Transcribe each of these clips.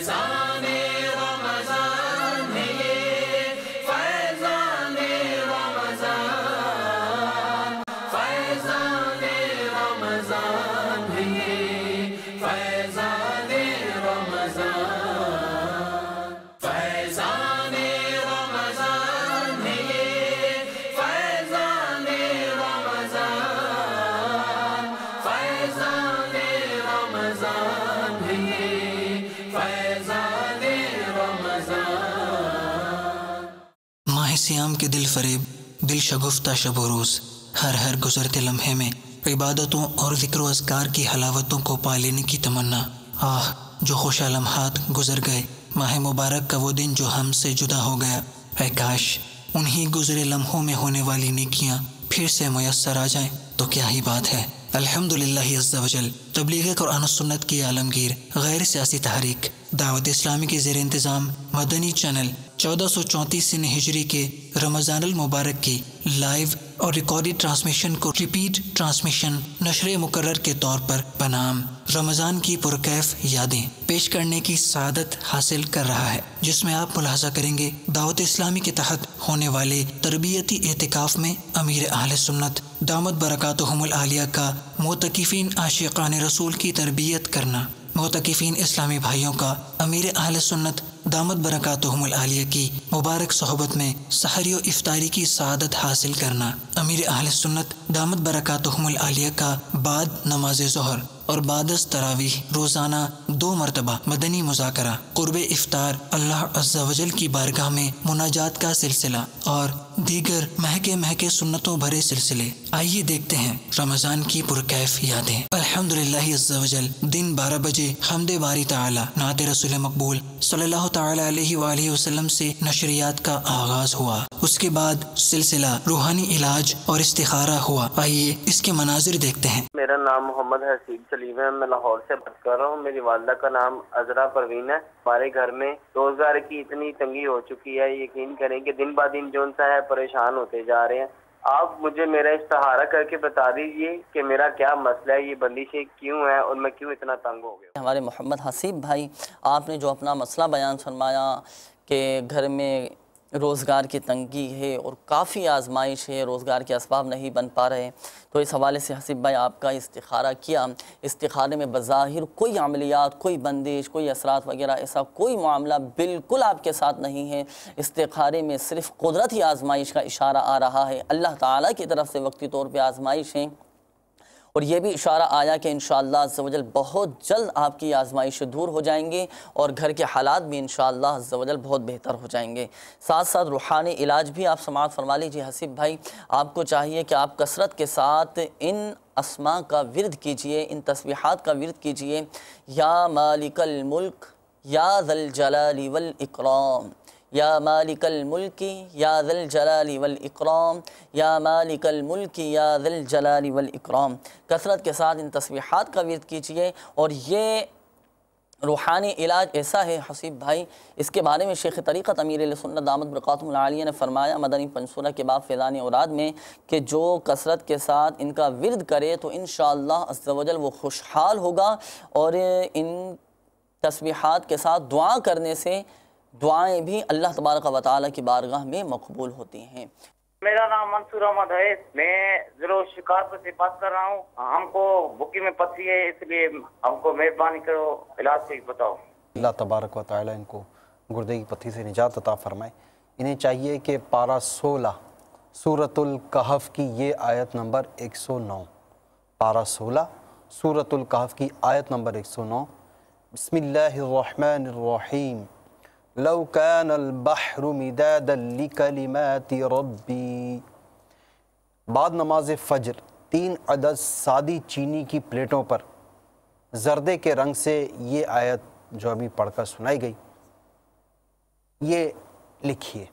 फैज़ान रमज़ान है ये, फैज़ान रमज़ान, फैज़ान रमज़ान है ये, फैज़ान रमज़ान, फैज़ान रमज़ान है ये, फैज़ान रमज़ान, फैज़ान रमज़ान है ये, फैज़ान रमज़ान। माह सियाम के दिल फरेब, दिल शगुफ्ता शब व रोज़, हर गुज़रते लम्हे में इबादतों और ज़िक्र व अज़कार की हलावतों को पा लेने की तमन्ना। आह, जो खुशा लम्हात गुज़र गए, माह मुबारक का वो दिन जो हमसे जुदा हो गया। ऐ काश उन्हीं गुज़रे लम्हों में होने वाली नेकियां फिर से मुयस्सर आ जाएं तो क्या ही बात है। अल्हम्दुलिल्लाह अज़्ज़ा वजल तबलीग कुरान और सुन्नत की आलमगीर गैर सियासी तहरीक दावत इस्लामी के ज़ेर इंतज़ाम मदनी चैनल 1434 हिजरी के रमज़ानुल मुबारक की लाइव और रिकॉर्डेड ट्रांसमिशन को रिपीट ट्रांसमिशन नशर मुकर्रर के तौर पर बनाम रमज़ान की पुरकैफ यादें पेश करने की सआदत हासिल कर रहा है, जिसमें आप मुलाहज़ा करेंगे दावत इस्लामी के तहत होने वाले तरबियती एहतिकाफ में अमीर अहले सुन्नत दामत बरकातुहुमुल आलिया का मोतकिफ़ीन आशिक़ान रसूल की तरबियत करना, मोतकिफ़ीन इस्लामी भाइयों का अमीर अहले सुन्नत दामत बरकातुहुमुल आलिया की मुबारक सोहबत में सहरी व इफ्तारी की सआदत हासिल करना, अमीर अहले सुन्नत दामत बरकातुहुमुल आलिया का बाद नमाज ज़ोहर और बादस तरावीह रोज़ाना 2 मरतबा मदनी मुज़ाकरा क़ुर्ब इफ्तार अल्लाह अज़्ज़ा वजल की बारगाह में मुनाजात का सिलसिला और दीगर महके सुन्नतों भरे सिलसिले। आइए देखते हैं रमज़ान की पुरकैफ यादें। अल्हम्दुलिल्लाह अज़्ज़ा वजल दिन 12 बजे हम्दे बारी ताला नात रसूल मकबूल सल्लल्लाहु ताला अलैहि वसल्लम से नशरियात का आगाज़ हुआ। उसके बाद सिलसिला रूहानी इलाज और इस्तिखारा हुआ। आइए इसके मनाजिर देखते हैं। मेरा नाम मोहम्मद हसीब सलीम है, मैं लाहौर से बात कर रहा हूँ। मेरी वालदा का नाम अजरा परवीन है। हमारे घर में रोजगार की इतनी तंगी हो चुकी है, यकीन करें कि दिन ब दिन जो सा है परेशान होते जा रहे हैं। आप मुझे मेरा इस्तिखारा करके बता दीजिए कि मेरा क्या मसला है, ये बंदिशें क्यों है और मैं क्यों इतना तंग हो गया। हमारे मोहम्मद हसीब भाई, आपने जो अपना मसला बयान फरमाया कि घर में रोज़गार की तंगी है और काफ़ी आजमाइश है, रोज़गार के असबाब नहीं बन पा रहे, तो इस हवाले से हसीब भाई आपका इस्तिखारा किया। इस्तिखारे में बज़ाहिर कोई अमलियात, कोई बंदिश, कोई असरात वगैरह ऐसा कोई मामला बिल्कुल आपके साथ नहीं है। इस्तिखारे में सिर्फ़ कुदरती आजमाइश का इशारा आ रहा है, अल्लाह ताला की तरफ से वक्ती तौर पर आजमाइश है। और ये भी इशारा आया कि इंशाअल्लाह अज़्ज़ा वजल बहुत जल्द आपकी आजमाइशें दूर हो जाएंगे और घर के हालात भी इंशाअल्लाह अज़्ज़ा वजल बहुत बेहतर हो जाएंगे। साथ साथ रूहानी इलाज भी आप समाअत फरमा लीजिए। हसीब भाई, आपको चाहिए कि आप कसरत के साथ इन अस्मा का विर्द कीजिए, इन तस्बीहात का विर्द कीजिए। या मालिकल मुल्क या ज़ल जलाली वल इकराम, या मालिकल मुल्की या ज़ल जलाली वल इकराम, या मालिकल मुल्की या ज़ल जलाली वल इकराम। कसरत के साथ इन तस्बीहात का विर्द कीजिए। और ये रूहानी इलाज ऐसा है हसीब भाई, इसके बारे में शेख तरीक़त अमीर सुन्नत दामत बरकातुहुल आलिया ने फरमाया मदनी पंसूरा के बाब फ़ैज़ान औराद में कि जो कसरत के साथ इनका विर्द करे तो इंशाअल्लाह अज़्ज़ा वजल वो खुशहाल होगा। और इन तस्बीहात के साथ दुआ करने से दुआएं भी अल्लाह तबारक व तआला की बारगाह में मकबूल होती हैं। मेरा नाम मंसूर अहमद है, मैं ज़िला शिकारपुर से बात कर रहा हूँ। हमको बुकी में पथरी है, इसलिए हमको मेहरबानी करो इलाज से बताओ। अल्लाह तबारक व तआला इनको गुर्दे की पथरी से निजात अता फरमाए। इन्हें चाहिए कि पारा 16 सूरतुल कहफ की ये आयत नंबर 109, पारा 16 सूरतुल कहफ की आयत नंबर 109। बिस्मिल्लाहिर्रहमानिर्रहीम। लौ कानल बहरु मिदादन लिकलिमाति रब्बी। बाद नमाज फ़ज्र 3 अदद सादी चीनी की प्लेटों पर जर्दे के रंग से ये आयत जो अभी पढ़कर सुनाई गई, ये लिखिए।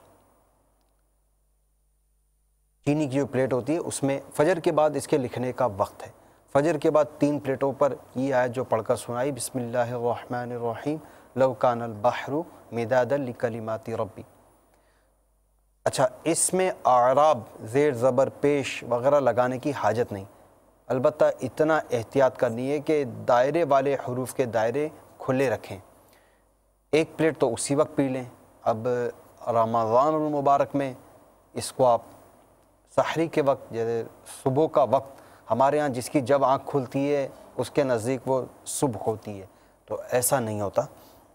चीनी की जो प्लेट होती है उसमें फ़जर के बाद इसके लिखने का वक्त है। फ़जर के बाद 3 प्लेटों पर ये आयत जो पढ़कर सुनाई, बिस्मिल्लाहिर्रहमानिर्रहीम लौ कानल बहरु मिदादन लिकलिमाति रब्बी। अच्छा, इसमें आराब ज़ेर ज़बर पेश वगैरह लगाने की हाजत नहीं, अलबत्ता इतना एहतियात करनी है कि दायरे वाले हरूफ के दायरे खुले रखें। ایک پلیٹ تو اسی وقت پی لیں۔ اب رمضان المبارک میں اس کو آپ سحری کے وقت، جیسے صبح کا وقت، ہمارے ہاں جس کی جب آنکھ کھلتی ہے اس کے نزدیک وہ صبح ہوتی ہے، تو ایسا نہیں ہوتا۔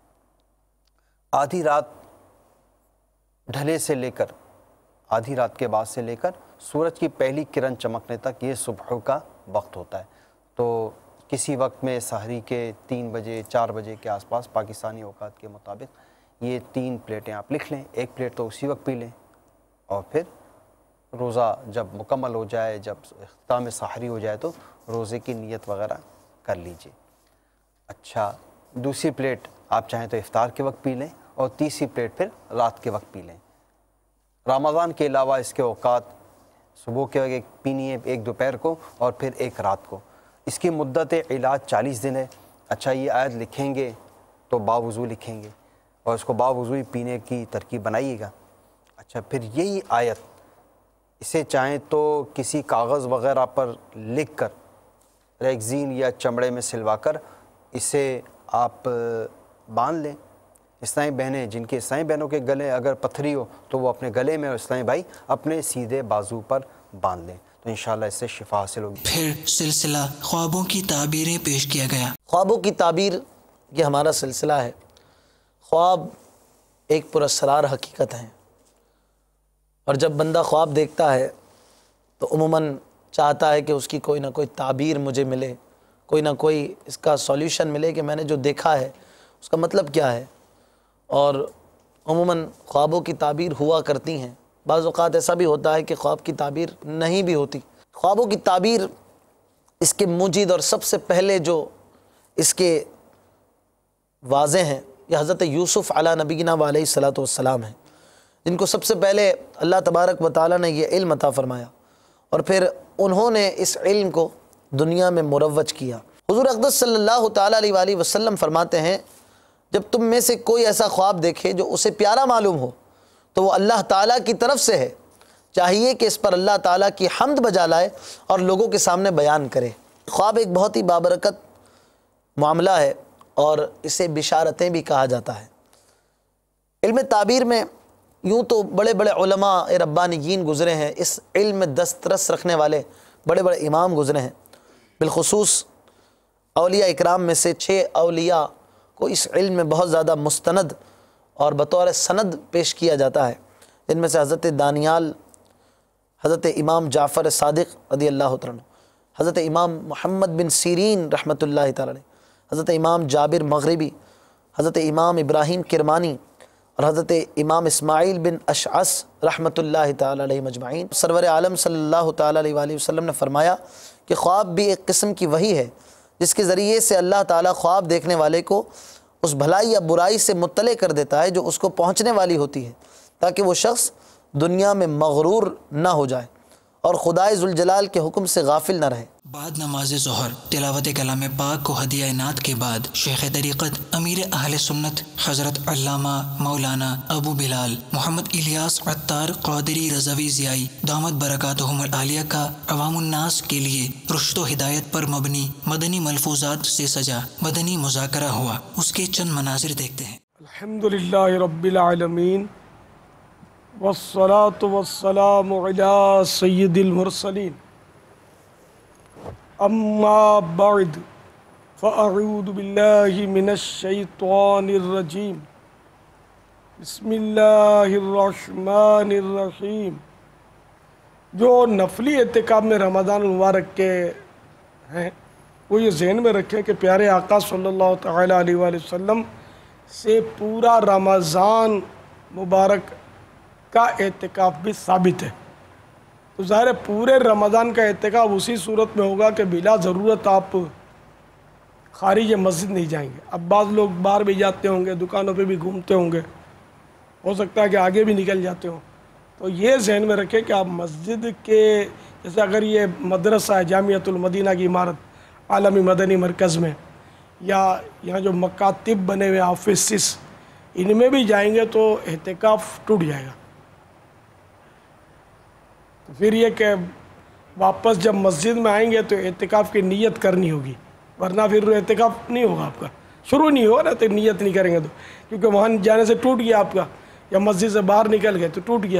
آدھی رات ڈھلے سے لے کر، آدھی رات کے بعد سے لے کر سورج کی پہلی کرن چمکنے تک یہ صبح کا وقت ہوتا ہے۔ تو کسی وقت میں سحری کے 3 بجے 4 بجے کے آس پاس پاکستانی اوقات کے مطابق یہ 3 پلیٹیں آپ لکھ لیں، ایک پلیٹ تو اسی وقت پی لیں، اور پھر روزہ جب مکمل ہو جائے، جب اختتام سحری ہو جائے تو روزے کی نیت وغیرہ کر لیجئے۔ اچھا، دوسری پلیٹ آپ چاہیں تو افطار کے وقت پی لیں، اور تیسری پلیٹ پھر رات کے وقت پی لیں۔ رمضان کے علاوہ اس کے اوقات صبح کے وقت ایک پینی ہے، ایک دوپہر کو اور پھر ایک رات کو۔ اس کی مدت علاج 40 دن ہے۔ اچھا، یہ آیت لکھیں گے تو باوضو لکھیں گے، اور اس کو باوضو پینے کی ترکیب بنائیے گا۔ اچھا، پھر یہی آیت اسے چاہیں تو کسی کاغذ وغیرہ پر لکھ کر، ریگزین یا چمڑے میں سلوا کر اسے آپ باندھ لیں۔ اسلامی بہنیں، جن کے اسلامی بہنوں کے گلے اگر پتھری ہو تو وہ اپنے گلے میں، اور اسلامی بھائی اپنے سیدھے بازو پر باندھ لیں، تو انشاءاللہ اس سے شفا حاصل ہوگی۔ پھر سلسلہ خوابوں کی تعبیریں پیش کیا گیا۔ خوابوں کی تعبیر یہ ہمارا سلسلہ ہے۔ خواب ایک پراسرار حقیقت ہیں، اور جب بندہ خواب دیکھتا ہے تو عموماً چاہتا ہے کہ اس کی کوئی نہ کوئی تعبیر مجھے ملے، کوئی نہ کوئی اس کا سولیوشن ملے کہ میں نے جو دیکھا ہے اس کا مطلب کیا ہے۔ اور عموماً خوابوں کی تعبیر ہوا کرتی ہیں، بعض اوقات ایسا بھی ہوتا ہے کہ خواب کی تعبیر نہیں بھی ہوتی۔ خوابوں کی تعبیر اس کے موجد اور سب سے پہلے جو اس کے واضح ہیں یہ حضرت یوسف علی نبینا علیہ الصلوۃ والسلام ہیں، جن کو سب سے پہلے اللہ تبارک و تعالیٰ نے یہ علم عطا فرمایا، اور پھر انہوں نے اس علم کو دنیا میں مروج کیا۔ حضور اقدس صلی اللہ تعالیٰ علیہ وآلہ وسلم فرماتے ہیں، جب تم میں سے کوئی ایسا خواب دیکھے جو اسے پیارا معلوم ہو تو وہ اللہ تعالیٰ کی طرف سے ہے، چاہیے کہ اس پر اللہ تعالیٰ کی حمد بجا لائے اور لوگوں کے سامنے بیان کرے۔ خواب ایک بہت ہی بابرکت معاملہ ہے، اور اسے بشارتیں بھی کہا جاتا ہے۔ علم تعبیر میں یوں تو بڑے بڑے علماء ربانیین گزرے ہیں، اس علم میں دسترس رکھنے والے بڑے بڑے امام گزرے ہیں، بالخصوص اولیاء اکرام میں سے 6 اولیاء کو اس علم میں بہت زیادہ مستند اور بطور سند پیش کیا جاتا ہے، جن میں سے حضرت دانیال، حضرت امام جعفر صادق رضی اللہ عنہ، حضرت امام محمد بن سیرین رحمۃ اللہ تعالی علیہ، حضرت امام جابر مغربی، حضرت امام ابراہیم کرمانی، اور حضرت امام اسماعیل بن اشعث رحمۃ اللہ تعالی علیہ مجمعین۔ سرور عالم صلی اللہ تعالی علیہ وآلہ وسلم نے فرمایا کہ خواب بھی ایک قسم کی وحی ہے، جس کے ذریعے سے اللہ تعالیٰ خواب دیکھنے والے کو اس بھلائی یا برائی سے مطلع کر دیتا ہے جو اس کو پہنچنے والی ہوتی ہے، تاکہ وہ شخص دنیا میں مغرور نہ ہو جائے اور خدائے ذوالجلال کے حکم سے غافل نہ رہے۔ بعد نماز ظہر تلاوت کلام پاک کو ہدیہ عنایت کے بعد شیخ طریقت امیر اہل سنت حضرت علامہ مولانا ابو بلال محمد الیاس عطار قادری رضوی ضیائی دامت برکاتہم العالیہ کا عوام الناس کے لیے رشد و ہدایت پر مبنی مدنی ملفوظات سے سجا مدنی مذاکرہ ہوا، اس کے چند مناظر دیکھتے ہیں۔ الحمدللہ رب العالمین والصلاة والسلام علی سید المرسلین، اما بعد فاعوذ باللہ من الشیطان الرجیم، بسم اللہ الرحمن الرحیم۔ جو نفلی اعتکاف میں رمضان المبارک کے ہیں وہ یہ ذہن میں رکھیں کہ پیارے آقا صلی اللہ تعالی علیہ وآلہ وسلم سے پورا رمضان مبارک کا اعتکاف بھی ثابت ہے، تو ظاہر ہے پورے رمضان کا اعتکاف اسی صورت میں ہوگا کہ بلا ضرورت آپ خارج مسجد نہیں جائیں گے۔ اب بعض لوگ باہر بھی جاتے ہوں گے، دکانوں پہ بھی گھومتے ہوں گے، ہو سکتا ہے کہ آگے بھی نکل جاتے ہوں، تو یہ ذہن میں رکھیں کہ آپ مسجد کے جیسے اگر یہ مدرسہ ہے جامعۃ المدینہ کی عمارت عالمی مدنی مرکز میں، یا یہاں جو مکاتب بنے ہوئے آفیسز، ان میں بھی جائیں گے تو اعتکاف ٹوٹ جائے گا۔ پھر یہ کہ واپس جب مسجد میں آئیں گے تو اعتکاف کی نیت کرنی ہوگی، ورنہ پھر اعتکاف نہیں ہوگا آپ کا۔ شروع نہیں ہوا نا تو نیت نہیں کریں گے تو، کیونکہ وہاں جانے سے ٹوٹ گیا آپ کا، یا مسجد سے باہر نکل گئے تو ٹوٹ گیا،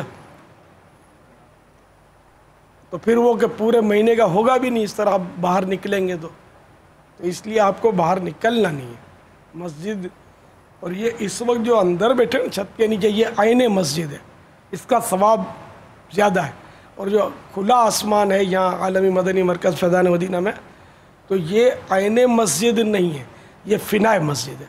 تو پھر وہ کہ پورے مہینے کا ہوگا بھی نہیں اس طرح آپ باہر نکلیں گے تو اس لیے آپ کو باہر نکلنا نہیں ہے مسجد۔ اور یہ اس وقت جو اندر بیٹھے نا چھت کے نیچے، یہ عین مسجد ہے، اس کا ثواب زیادہ ہے۔ اور جو کھلا آسمان ہے یہاں عالمی مدنی مرکز فیضان مدینہ میں، تو یہ عین مسجد نہیں ہے، یہ فنائے مسجد ہے۔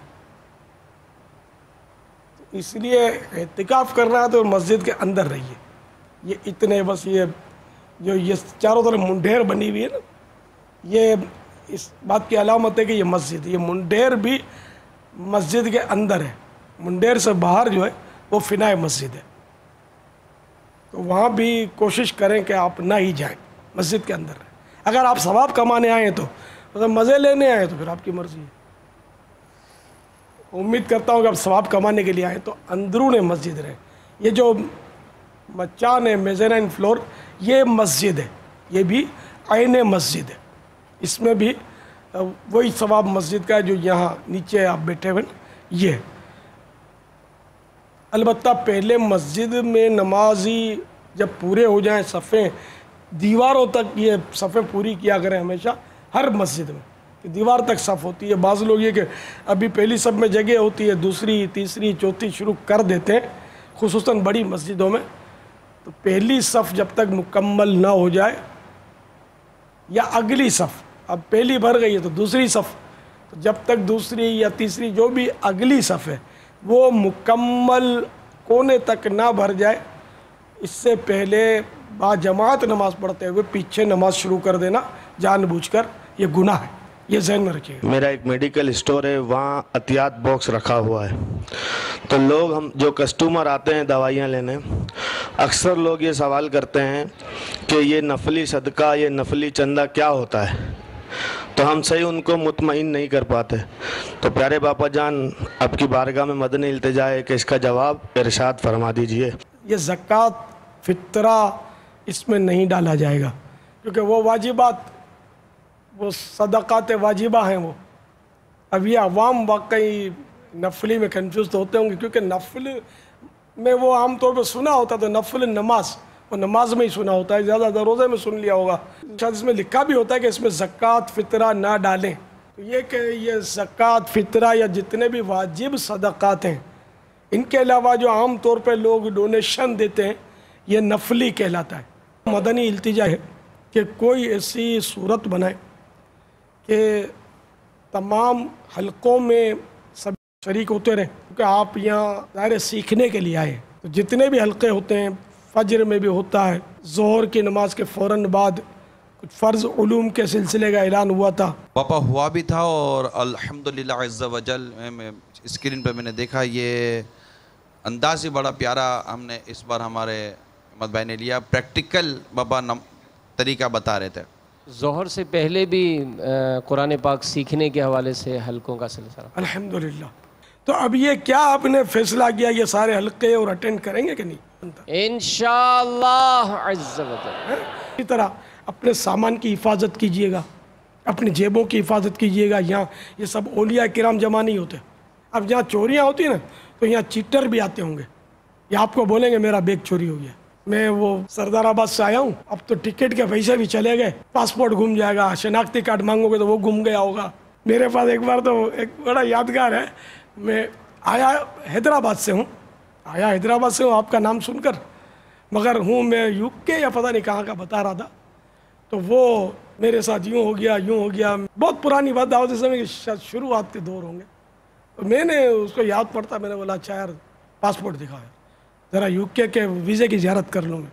اس لیے اعتکاف کرنا ہے تو مسجد کے اندر رہیے۔ یہ اتنے بس یہ جو یہ چاروں طرف منڈیر بنی ہوئی ہے نا، یہ اس بات کی علامت ہے کہ یہ مسجد، یہ منڈیر بھی مسجد کے اندر ہے، منڈیر سے باہر جو ہے وہ فنائے مسجد ہے، تو وہاں بھی کوشش کریں کہ آپ نہ ہی جائیں، مسجد کے اندر رہیں۔ اگر آپ ثواب کمانے آئے ہیں تو، اگر مزے لینے آئے تو پھر آپ کی مرضی ہے۔ امید کرتا ہوں کہ آپ ثواب کمانے کے لیے آئیں تو اندرون مسجد رہیں۔ یہ جو مچان ہے میزرین فلور، یہ مسجد ہے، یہ بھی عین مسجد ہے، اس میں بھی وہی ثواب مسجد کا ہے جو یہاں نیچے آپ بیٹھے ہوئے یہ۔ البتہ پہلے مسجد میں نمازی جب پورے ہو جائیں صفیں، دیواروں تک یہ صفیں پوری کیا کریں ہمیشہ، ہر مسجد میں کہ دیوار تک صف ہوتی ہے۔ بعض لوگ یہ کہ ابھی پہلی صف میں جگہ ہوتی ہے، دوسری تیسری چوتھی شروع کر دیتے ہیں، خصوصاً بڑی مسجدوں میں، تو پہلی صف جب تک مکمل نہ ہو جائے، یا اگلی صف، اب پہلی بھر گئی ہے تو دوسری صف، تو جب تک دوسری یا تیسری جو بھی اگلی صف ہے وہ مکمل کونے تک نہ بھر جائے، اس سے پہلے با جماعت نماز پڑھتے ہوئے پیچھے نماز شروع کر دینا جان بوجھ کر یہ گناہ ہے، یہ ذہن میں رکھیے گا۔ میرا ایک میڈیکل اسٹور ہے، وہاں عطیات باکس رکھا ہوا ہے، تو لوگ ہم جو کسٹمر آتے ہیں دوائیاں لینے، اکثر لوگ یہ سوال کرتے ہیں کہ یہ نفلی صدقہ، یہ نفلی چندہ کیا ہوتا ہے، تو ہم صحیح ان کو مطمئن نہیں کر پاتے۔ تو پیارے باپا جان، آپ کی بارگاہ میں مدنی التجا ہے کہ اس کا جواب ارشاد فرما دیجئے۔ یہ زکوٰۃ فطرہ اس میں نہیں ڈالا جائے گا، کیونکہ وہ واجبات، وہ صدقات واجبہ ہیں وہ۔ اب یہ عوام واقعی نفلی میں کنفیوز تو ہوتے ہوں گے، کیونکہ نفل میں وہ عام طور پہ سنا ہوتا تو نفل نماز، وہ نماز میں ہی سنا ہوتا ہے، زیادہ تر روزے میں سن لیا ہوگا، شاید اس میں لکھا بھی ہوتا ہے کہ اس میں زکوٰۃ فطرہ نہ ڈالیں۔ تو یہ کہ یہ زکوٰۃ فطرہ یا جتنے بھی واجب صدقات ہیں، ان کے علاوہ جو عام طور پہ لوگ ڈونیشن دیتے ہیں، یہ نفلی کہلاتا ہے۔ مدنی التجا ہے کہ کوئی ایسی صورت بنائے کہ تمام حلقوں میں سب شریک ہوتے رہیں، کیونکہ آپ یہاں ظاہر سیکھنے کے لیے آئے ہیں، تو جتنے بھی حلقے ہوتے ہیں، فجر میں بھی ہوتا ہے، ظہر کی نماز کے فوراً بعد کچھ فرض علوم کے سلسلے کا اعلان ہوا تھا، پاپا ہوا بھی تھا، اور الحمدللہ عز و جل اسکرین پہ میں نے دیکھا، یہ انداز ہی بڑا پیارا ہم نے اس بار ہمارے احمد بھائی نے لیا، پریکٹیکل بابا طریقہ بتا رہے تھے۔ ظہر سے پہلے بھی قرآن پاک سیکھنے کے حوالے سے حلقوں کا سلسلہ۔ الحمدللہ۔ تو اب یہ کیا آپ نے فیصلہ کیا، یہ سارے حلقے اور اٹینڈ کریں گے کہ نہیں؟ انشاءاللہ عز و جل۔ اسی طرح اپنے سامان کی حفاظت کیجئے گا، اپنی جیبوں کی حفاظت کیجئے گا۔ یہاں یہ سب اولیاء کرام جمع نہیں ہوتے، اب جہاں چوریاں ہوتی ہیں نا تو یہاں چیٹر بھی آتے ہوں گے، یہ آپ کو بولیں گے میرا بیگ چوری ہو گیا۔ میں وہ سردار آباد سے آیا ہوں، اب تو ٹکٹ کے پیسے بھی چلے گئے، پاسپورٹ گم جائے گا، شناختی کارڈ مانگو گے تو وہ گم گیا ہوگا۔ میرے پاس ایک بار تو ایک بڑا یادگار ہے، میں آیا حیدرآباد سے ہوں، آپ کا نام سن کر، مگر ہوں میں یو کے یا پتہ نہیں کہاں کا بتا رہا تھا، تو وہ میرے ساتھ یوں ہو گیا، بہت پرانی بات، دعوت اسلامی کی شروعات کے دور ہوں گے، تو میں نے اس کو یاد پڑتا، میں نے بولا اچھا یار پاسپورٹ دکھایا، ذرا یو کے ویزے کی زیارت کر لوں میں۔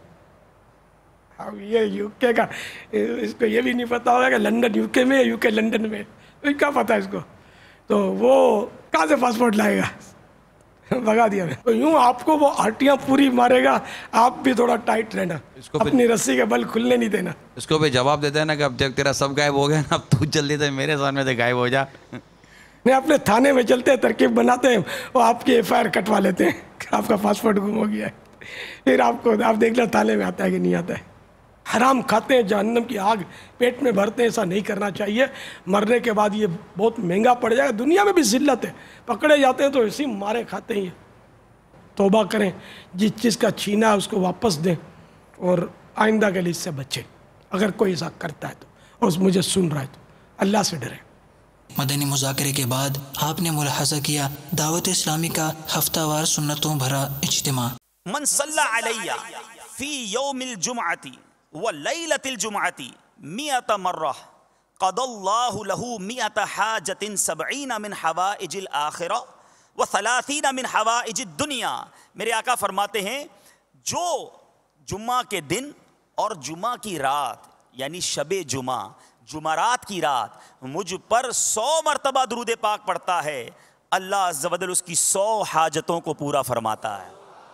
اب یہ یو کے کا اس کو یہ بھی نہیں پتہ ہوگا کہ لنڈن یو کے میں ہے، یو کے لنڈن میں، کیا پتہ ہے اس کو، تو وہ کہاں سے پاسپورٹ لائے گا، بھگا دیا میں۔ تو یوں آپ کو وہ آٹیاں پوری مارے گا، آپ بھی تھوڑا ٹائٹ رہنا، اپنی رسی کے بل کھلنے نہیں دینا۔ اس کو بھی جواب دیتے ہیں نا کہ اب جب تیرا سب غائب ہو گیا نا، اب تو جلدی سے میرے سامنے سے غائب ہو جا۔ نہیں، اپنے تھانے میں چلتے ہیں، ترکیب بناتے ہیں، وہ آپ کی ایف آئی آر کٹوا لیتے ہیں کہ آپ کا پاسپورٹ گم ہو گیا ہے، پھر آپ دیکھ لو تھانے میں آتا ہے کہ نہیں آتا ہے۔ حرام کھاتے ہیں جہنم کی آگ پیٹ میں بھرتے ہیں. ایسا نہیں کرنا چاہیے. مرنے کے بعد یہ بہت مہنگا پڑ جائے گا. دنیا میں بھی ذلت ہے, پکڑے جاتے ہیں تو اسی مارے کھاتے ہیں. توبہ کریں, جس چیز کا چھینا ہے اس کو واپس دیں, اور آئندہ کے لیے اس سے بچیں اگر کوئی ایسا کرتا ہے تو, اور مجھے سن رہا ہے تو. اللہ سے ڈریں. مدنی مذاکرے کے بعد آپ نے ملاحظہ کیا دعوت اسلامی کا ہفتہ وار سنتوں بھرا اجتماع. من صلی علی فی یوم الجمعۃ ولیلۃ الجمعۃ 100 مرہ قضى اللہ له 100 حاجۃ 70 من حوائج الآخرہ و30 من حوائج الدنیا. میرے آقا فرماتے ہیں جو جمعہ کے دن اور جمعہ کی رات یعنی شب جمعہ جمعرات کی رات مجھ پر 100 مرتبہ درود پاک پڑھتا ہے, اللہ عز و جل اس کی 100 حاجتوں کو پورا فرماتا ہے.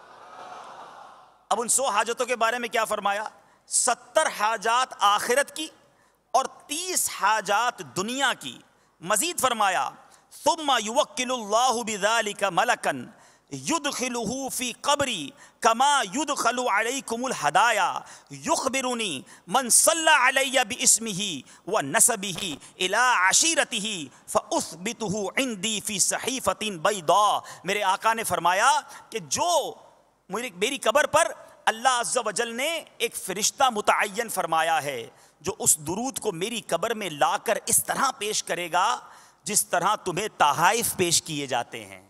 اب ان 100 حاجتوں کے بارے میں کیا فرمایا؟ 70 حاجات آخرت کی اور 30 حاجات دنیا کی. مزید فرمایا ثم یوکل اللہ بذالک ملکا یدخلہ فی قبری کما یدخل علیکم الہدایا یخبرنی من صلی علی باسمہ ونسبہ الی عشیرتہ فاثبتہ عندی فی صحیفۃ بیضاء. میرے آقا نے فرمایا کہ جو میری قبر پر اللہ عز و جل نے ایک فرشتہ متعین فرمایا ہے جو اس درود کو میری قبر میں لا کر اس طرح پیش کرے گا جس طرح تمہیں تحائف پیش کیے جاتے ہیں.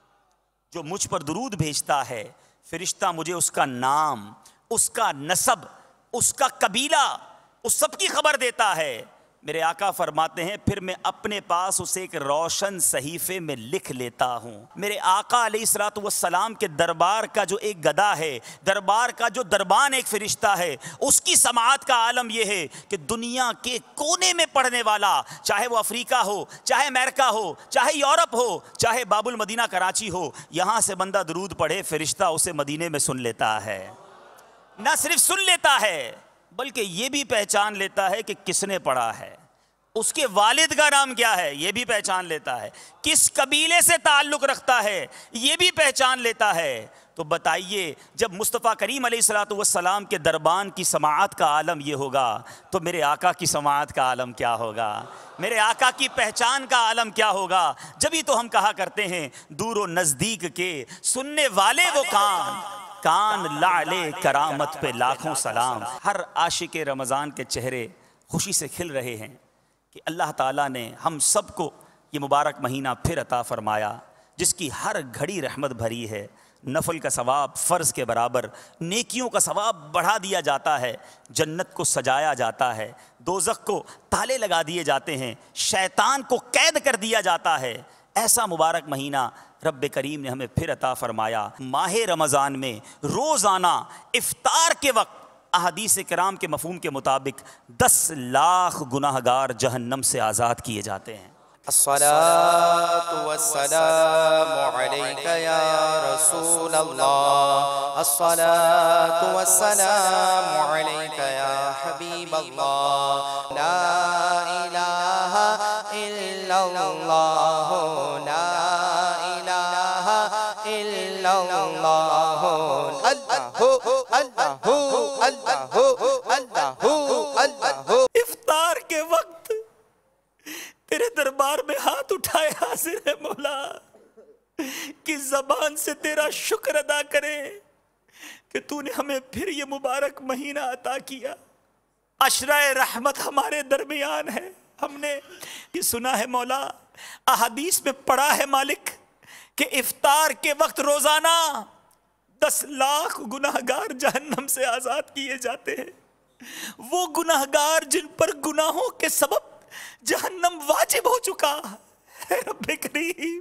جو مجھ پر درود بھیجتا ہے فرشتہ مجھے اس کا نام, اس کا نسب, اس کا قبیلہ, اس سب کی خبر دیتا ہے. میرے آقا فرماتے ہیں پھر میں اپنے پاس اسے ایک روشن صحیفے میں لکھ لیتا ہوں. میرے آقا علیہ الصلوۃ والسلام کے دربار کا جو ایک گدا ہے, دربار کا جو دربان ایک فرشتہ ہے, اس کی سماعت کا عالم یہ ہے کہ دنیا کے کونے میں پڑھنے والا, چاہے وہ افریقہ ہو, چاہے امریکہ ہو, چاہے یورپ ہو, چاہے باب المدینہ کراچی ہو, یہاں سے بندہ درود پڑھے فرشتہ اسے مدینے میں سن لیتا ہے. نہ صرف سن لیتا ہے بلکہ یہ بھی پہچان لیتا ہے کہ کس نے پڑھا ہے, اس کے والد کا نام کیا ہے یہ بھی پہچان لیتا ہے, کس قبیلے سے تعلق رکھتا ہے یہ بھی پہچان لیتا ہے. تو بتائیے جب مصطفیٰ کریم علیہ الصلوۃ والسلام کے دربان کی سماعت کا عالم یہ ہوگا تو میرے آقا کی سماعت کا عالم کیا ہوگا, میرے آقا کی پہچان کا عالم کیا ہوگا. جبھی تو ہم کہا کرتے ہیں دور و نزدیک کے سننے والے وہ کان لعل کرامت پہ لاکھوں سلام. ہر عاشق رمضان کے چہرے خوشی سے کھل رہے ہیں کہ اللہ تعالیٰ نے ہم سب کو یہ مبارک مہینہ پھر عطا فرمایا جس کی ہر گھڑی رحمت بھری ہے. نفل کا ثواب فرض کے برابر, نیکیوں کا ثواب بڑھا دیا جاتا ہے, جنت کو سجایا جاتا ہے, دوزخ کو تالے لگا دیے جاتے ہیں, شیطان کو قید کر دیا جاتا ہے. ایسا مبارک مہینہ رب کریم نے ہمیں پھر عطا فرمایا. ماہ رمضان میں روزانہ افطار کے وقت احادیث کرام کے مفہوم کے مطابق 10 لاکھ گناہ گار جہنم سے آزاد کیے جاتے ہیں. الصلاة والسلام عليك يا رسول الله, الصلاة والسلام عليك يا حبيب الله, لا إله إلا الله, لا إله إلا الله, اللہ افطار کے وقت تیرے دربار میں ہاتھ اٹھائے حاضر ہے مولا, کس زبان سے تیرا شکر ادا کریں کہ تو نے ہمیں پھر یہ مبارک مہینہ عطا کیا. عشرہ رحمت ہمارے درمیان ہے. ہم نے یہ سنا ہے مولا, احادیث میں پڑھا ہے مالک کہ افطار کے وقت روزانہ 10 لاکھ گناہ گار جہنم سے آزاد کیے جاتے ہیں. وہ گناہ گار جن پر گناہوں کے سبب جہنم واجب ہو چکا ہے. رب کریم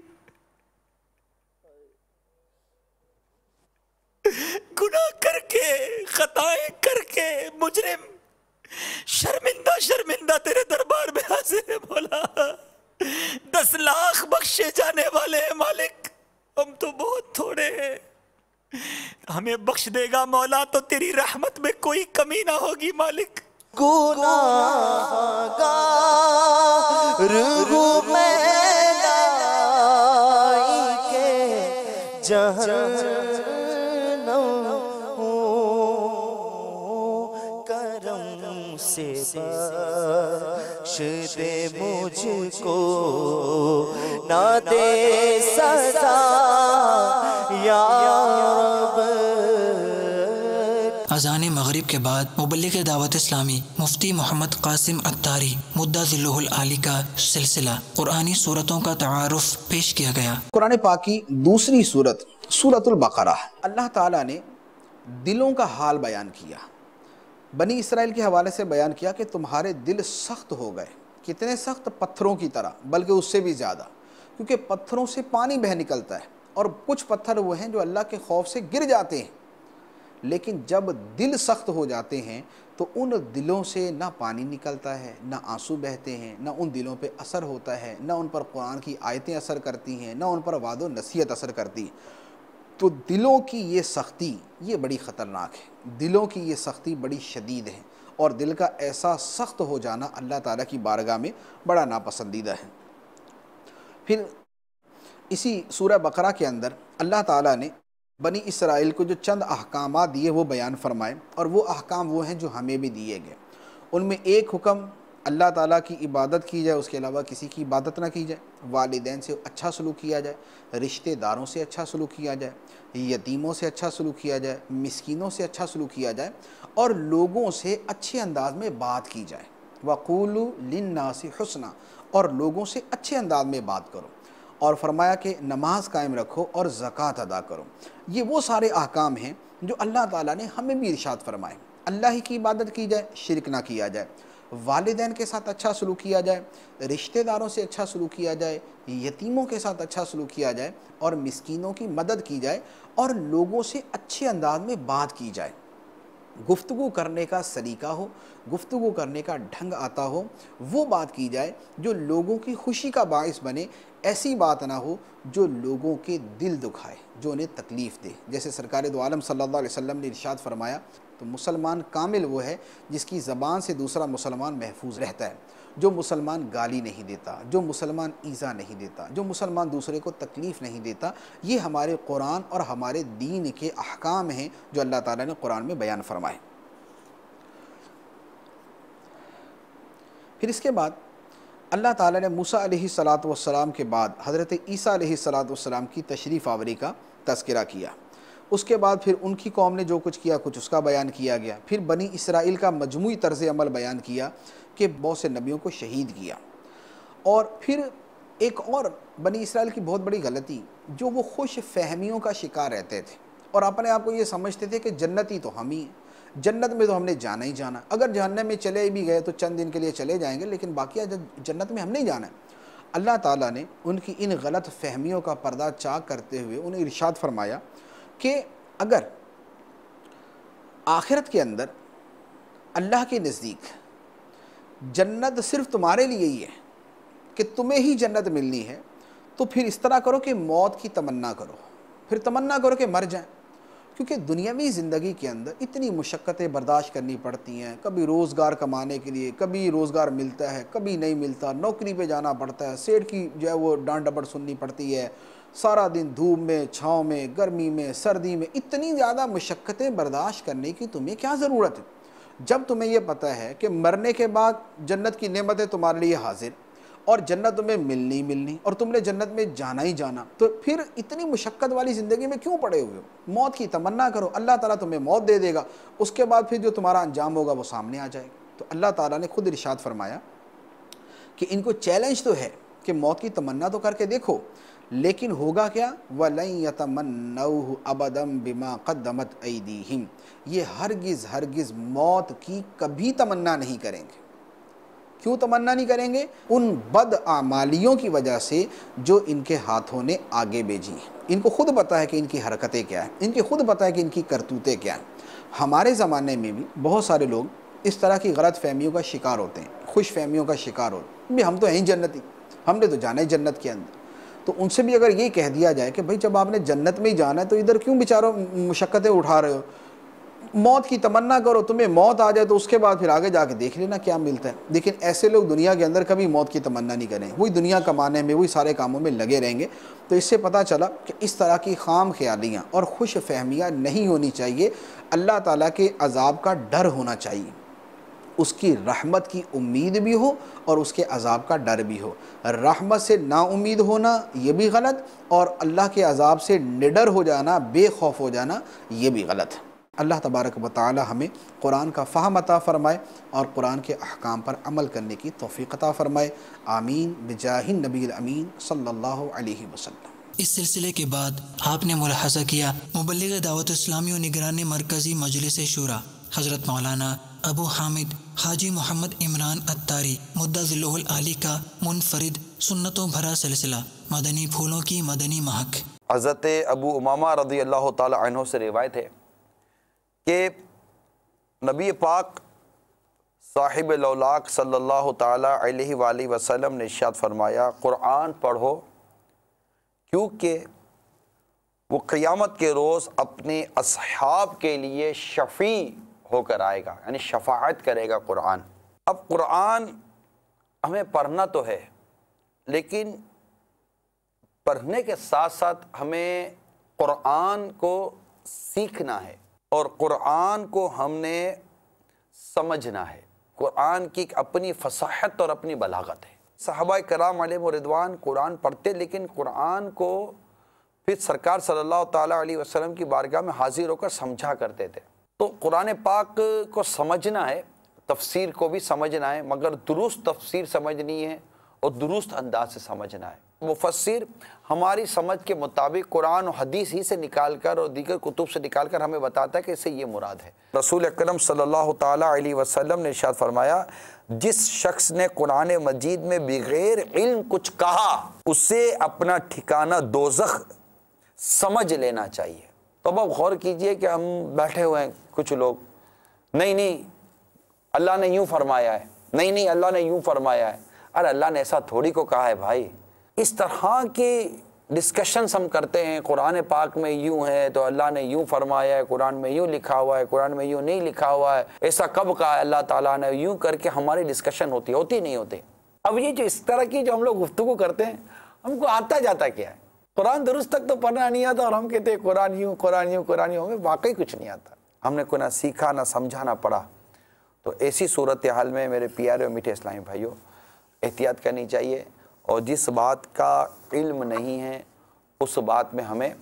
گناہ کر کے, خطائیں کر کے مجرم شرمندہ تیرے دربار میں حاضر ہے مولا. 10 لاکھ بخشے جانے والے ہیں مالک, ہم تو بہت تھوڑے ہیں. ہمیں بخش دے گا مولا تو تیری رحمت میں کوئی کمی نہ ہوگی مالک. گناہ گار ہوں میں لائی کے جہنم ہوں کرم سے بخش دے مجھ کو، نہ دے سزا یا رب۔ اذان مغرب کے بعد مبلغ دعوت اسلامی مفتی محمد قاسم اتاری مدہ ذلہ العالی کا سلسلہ قرآنی صورتوں کا تعارف پیش کیا گیا۔ قرآن پاک کی دوسری صورت سورۃ البقرہ، اللہ تعالیٰ نے دلوں کا حال بیان کیا، بنی اسرائیل کے حوالے سے بیان کیا کہ تمہارے دل سخت ہو گئے، کتنے سخت؟ پتھروں کی طرح، بلکہ اس سے بھی زیادہ، کیونکہ پتھروں سے پانی بہہ نکلتا ہے، اور کچھ پتھر وہ ہیں جو اللہ کے خوف سے گر جاتے ہیں، لیکن جب دل سخت ہو جاتے ہیں تو ان دلوں سے نہ پانی نکلتا ہے، نہ آنسو بہتے ہیں، نہ ان دلوں پہ اثر ہوتا ہے، نہ ان پر قرآن کی آیتیں اثر کرتی ہیں، نہ ان پر وعد و نصیحت اثر کرتی ہے۔ تو دلوں کی یہ سختی یہ بڑی خطرناک ہے، دلوں کی یہ سختی بڑی شدید ہے، اور دل کا ایسا سخت ہو جانا اللہ تعالیٰ کی بارگاہ میں بڑا ناپسندیدہ ہے۔ پھر اسی سورہ بقرہ کے اندر اللہ تعالیٰ نے بنی اسرائیل کو جو چند احکامات دیے وہ بیان فرمائے، اور وہ احکام وہ ہیں جو ہمیں بھی دیے گئے۔ ان میں ایک حکم اللہ تعالیٰ کی عبادت کی جائے، اس کے علاوہ کسی کی عبادت نہ کی جائے، والدین سے اچھا سلوک کیا جائے، رشتہ داروں سے اچھا سلوک کیا جائے، یتیموں سے اچھا سلوک کیا جائے، مسکینوں سے اچھا سلوک کیا جائے، اور لوگوں سے اچھے انداز میں بات کی جائے۔ وَقُولُوا لِلنَّاسِ حُسْنًا، اور لوگوں سے اچھے انداز میں بات کرو، اور فرمایا کہ نماز قائم رکھو اور زکوٰۃ ادا کرو۔ یہ وہ سارے احکام ہیں جو اللہ تعالیٰ نے ہمیں بھی ارشاد فرمائے۔ اللہ ہی کی عبادت کی جائے، شرک نہ کیا جائے، والدین کے ساتھ اچھا سلوک کیا جائے، رشتہ داروں سے اچھا سلوک کیا جائے، یتیموں کے ساتھ اچھا سلوک کیا جائے، اور مسکینوں کی مدد کی جائے، اور لوگوں سے اچھے انداز میں بات کی جائے۔ گفتگو کرنے کا سلیقہ ہو، گفتگو کرنے کا ڈھنگ آتا ہو، وہ بات کی جائے جو لوگوں کی خوشی کا باعث بنے، ایسی بات نہ ہو جو لوگوں کے دل دکھائے، جو انہیں تکلیف دے۔ جیسے سرکار دو عالم صلی اللہ علیہ وسلم نے ارشاد فرمایا، تو مسلمان کامل وہ ہے جس کی زبان سے دوسرا مسلمان محفوظ رہتا ہے، جو مسلمان گالی نہیں دیتا، جو مسلمان ایذا نہیں دیتا، جو مسلمان دوسرے کو تکلیف نہیں دیتا۔ یہ ہمارے قرآن اور ہمارے دین کے احکام ہیں جو اللہ تعالیٰ نے قرآن میں بیان فرمائے۔ پھر اس کے بعد اللہ تعالیٰ نے موسیٰ علیہ السلام کے بعد حضرت عیسیٰ علیہ السلام کی تشریف آوری کا تذکرہ کیا۔ اس کے بعد پھر ان کی قوم نے جو کچھ کیا کچھ اس کا بیان کیا گیا۔ پھر بنی اسرائیل کا مجموعی طرز عمل بیان کیا کہ بہت سے نبیوں کو شہید کیا۔ اور پھر ایک اور بنی اسرائیل کی بہت بڑی غلطی، جو وہ خوش فہمیوں کا شکار رہتے تھے اور اپنے آپ کو یہ سمجھتے تھے کہ جنتی تو ہم ہی ہیں، جنت میں تو ہم نے جانا ہی جانا، اگر جہنم میں چلے بھی گئے تو چند دن کے لیے چلے جائیں گے، لیکن باقی جنت میں ہم نہیں جانا ہے۔ اللہ تعالیٰ نے ان کی ان غلط فہمیوں کا پردہ چاک کرتے ہوئے انہیں ارشاد فرمایا کہ اگر آخرت کے اندر اللہ کے نزدیک جنت صرف تمہارے لیے ہی ہے کہ تمہیں ہی جنت ملنی ہے، تو پھر اس طرح کرو کہ موت کی تمنا کرو، پھر تمنا کرو کہ مر جائیں، کیونکہ دنیاوی زندگی کے اندر اتنی مشقتیں برداشت کرنی پڑتی ہیں، کبھی روزگار کمانے کے لیے، کبھی روزگار ملتا ہے کبھی نہیں ملتا، نوکری پہ جانا پڑتا ہے، سیٹ کی جو ہے وہ ڈانٹ ڈپٹ سننی پڑتی ہے، سارا دن دھوپ میں، چھاؤں میں، گرمی میں، سردی میں، اتنی زیادہ مشقتیں برداشت کرنے کی تمہیں کیا ضرورت ہے؟ جب تمہیں یہ پتہ ہے کہ مرنے کے بعد جنت کی نعمتیں تمہارے لیے حاضر اور جنت تمہیں ملنی ملنی اور تم نے جنت میں جانا ہی جانا، تو پھر اتنی مشقت والی زندگی میں کیوں پڑے ہوئے ہو؟ موت کی تمنا کرو، اللہ تعالیٰ تمہیں موت دے دے گا، اس کے بعد پھر جو تمہارا انجام ہوگا وہ سامنے آ جائے گا۔ تو اللہ تعالیٰ نے خود ارشاد فرمایا کہ ان کو چیلنج تو ہے کہ موت کی تمنا تو کر کے دیکھو، لیکن ہوگا کیا؟ وَلَن يَتَمَنَّوْهُ أَبَدًا بِمَا قَدَّمَتْ أَيْدِيهِمْ، یہ ہرگز موت کی کبھی تمنا نہیں کریں گے۔ کیوں تمنا نہیں کریں گے؟ ان بد اعمالیوں کی وجہ سے جو ان کے ہاتھوں نے آگے بھیجی ہیں۔ ان کو خود پتہ ہے کہ ان کی حرکتیں کیا ہیں، ان کی خود پتہ ہے کہ ان کی کرتوتیں کیا ہیں۔ ہمارے زمانے میں بھی بہت سارے لوگ اس طرح کی غلط فہمیوں کا شکار ہوتے ہیں، خوش فہمیوں کا شکار ہوتے ہیں، ہم تو ہیں جنتی، ہم نے تو جانا ہے جنت کے اندر۔ تو ان سے بھی اگر یہ کہہ دیا جائے کہ بھئی جب آپ نے جنت میں ہی جانا ہے تو ادھر کیوں بیچاروں مشقتیں اٹھا رہے ہو؟ موت کی تمنا کرو، تمہیں موت آ جائے تو اس کے بعد پھر آگے جا کے دیکھ لینا کیا ملتا ہے۔ لیکن ایسے لوگ دنیا کے اندر کبھی موت کی تمنا نہیں کریں، وہی دنیا کمانے میں، وہی سارے کاموں میں لگے رہیں گے۔ تو اس سے پتہ چلا کہ اس طرح کی خام خیالیاں اور خوش فہمیاں نہیں ہونی چاہیے، اللہ تعالیٰ کے عذاب کا ڈر ہونا چاہیے، اس کی رحمت کی امید بھی ہو اور اس کے عذاب کا ڈر بھی ہو۔ رحمت سے نا امید ہونا یہ بھی غلط، اور اللہ کے عذاب سے نڈر ہو جانا، بے خوف ہو جانا، یہ بھی غلط۔ اللہ تبارک و تعالی ہمیں قرآن کا فہم عطا فرمائے اور قرآن کے احکام پر عمل کرنے کی توفیق عطا فرمائے، آمین بجاہ النبی الامین صلی اللہ علیہ وسلم۔ اس سلسلے کے بعد آپ نے ملاحظہ کیا مبلغ دعوت اسلامی و نگران مرکزی مجلس شورا حضرت مولانا ابو حامد حاجی محمد عمران اتاری مدہ ذلہ العالی کا منفرد سنتوں بھرا سلسلہ مدنی پھولوں کی مدنی مہک۔ حضرت ابو امامہ رضی اللہ تعالی عنہ سے روایت ہے کہ نبی پاک صاحب لولاک صلی اللہ تعالی علیہ وآلہ وسلم نے ارشاد فرمایا، قرآن پڑھو کیونکہ وہ قیامت کے روز اپنے اصحاب کے لیے شفیع ہو کر آئے گا، یعنی شفاعت کرے گا قرآن۔ اب قرآن ہمیں پڑھنا تو ہے، لیکن پڑھنے کے ساتھ ساتھ ہمیں قرآن کو سیکھنا ہے اور قرآن کو ہم نے سمجھنا ہے۔ قرآن کی اپنی فصاحت اور اپنی بلاغت ہے۔ صحابہ کرام علیہم رضوان قرآن پڑھتے، لیکن قرآن کو پھر سرکار صلی اللہ تعالیٰ علیہ وسلم کی بارگاہ میں حاضر ہو کر سمجھا کرتے تھے۔ تو قرآن پاک کو سمجھنا ہے، تفسیر کو بھی سمجھنا ہے، مگر درست تفسیر سمجھنی ہے اور درست انداز سے سمجھنا ہے۔ مفسر ہماری سمجھ کے مطابق قرآن و حدیث ہی سے نکال کر اور دیگر کتب سے نکال کر ہمیں بتاتا ہے کہ اسے یہ مراد ہے۔ رسول اکرم صلی اللہ تعالیٰ علیہ وسلم نے ارشاد فرمایا، جس شخص نے قرآن مجید میں بغیر علم کچھ کہا اسے اپنا ٹھکانہ دوزخ سمجھ لینا چاہیے۔ تو اب غور کیجئے کہ ہم بیٹھے ہوئے ہیں کچھ لوگ، نہیں اللہ نے یوں فرمایا ہے، نہیں اللہ نے یوں فرمایا ہے۔ ارے اللہ نے ایسا تھوڑی کو کہا ہے بھائی۔ اس طرح کی ڈسکشنز ہم کرتے ہیں، قرآن پاک میں یوں ہے تو اللہ نے یوں فرمایا ہے، قرآن میں یوں لکھا ہوا ہے، قرآن میں یوں نہیں لکھا ہوا ہے، ایسا کب کہا ہے اللہ تعالیٰ نے، یوں کر کے ہماری ڈسکشن ہوتی نہیں ہوتی۔ اب یہ جو اس طرح کی جو ہم لوگ گفتگو کرتے ہیں، ہم کو آتا جاتا کیا ہے؟ قرآن درست تک تو پڑھنا نہیں آتا اور ہم کہتے ہیں قرآن یوں قرآن یوں قرآن یوں، ہمیں واقعی کچھ نہیں آتا۔ ہم نے کوئی نہ سیکھا نہ سمجھا نہ پڑھا۔ تو ایسی صورتحال میں میرے پیارے اور میٹھے اسلامی بھائیوں، احتیاط کرنی چاہیے، اور جس بات کا علم نہیں ہے اس بات میں ہمیں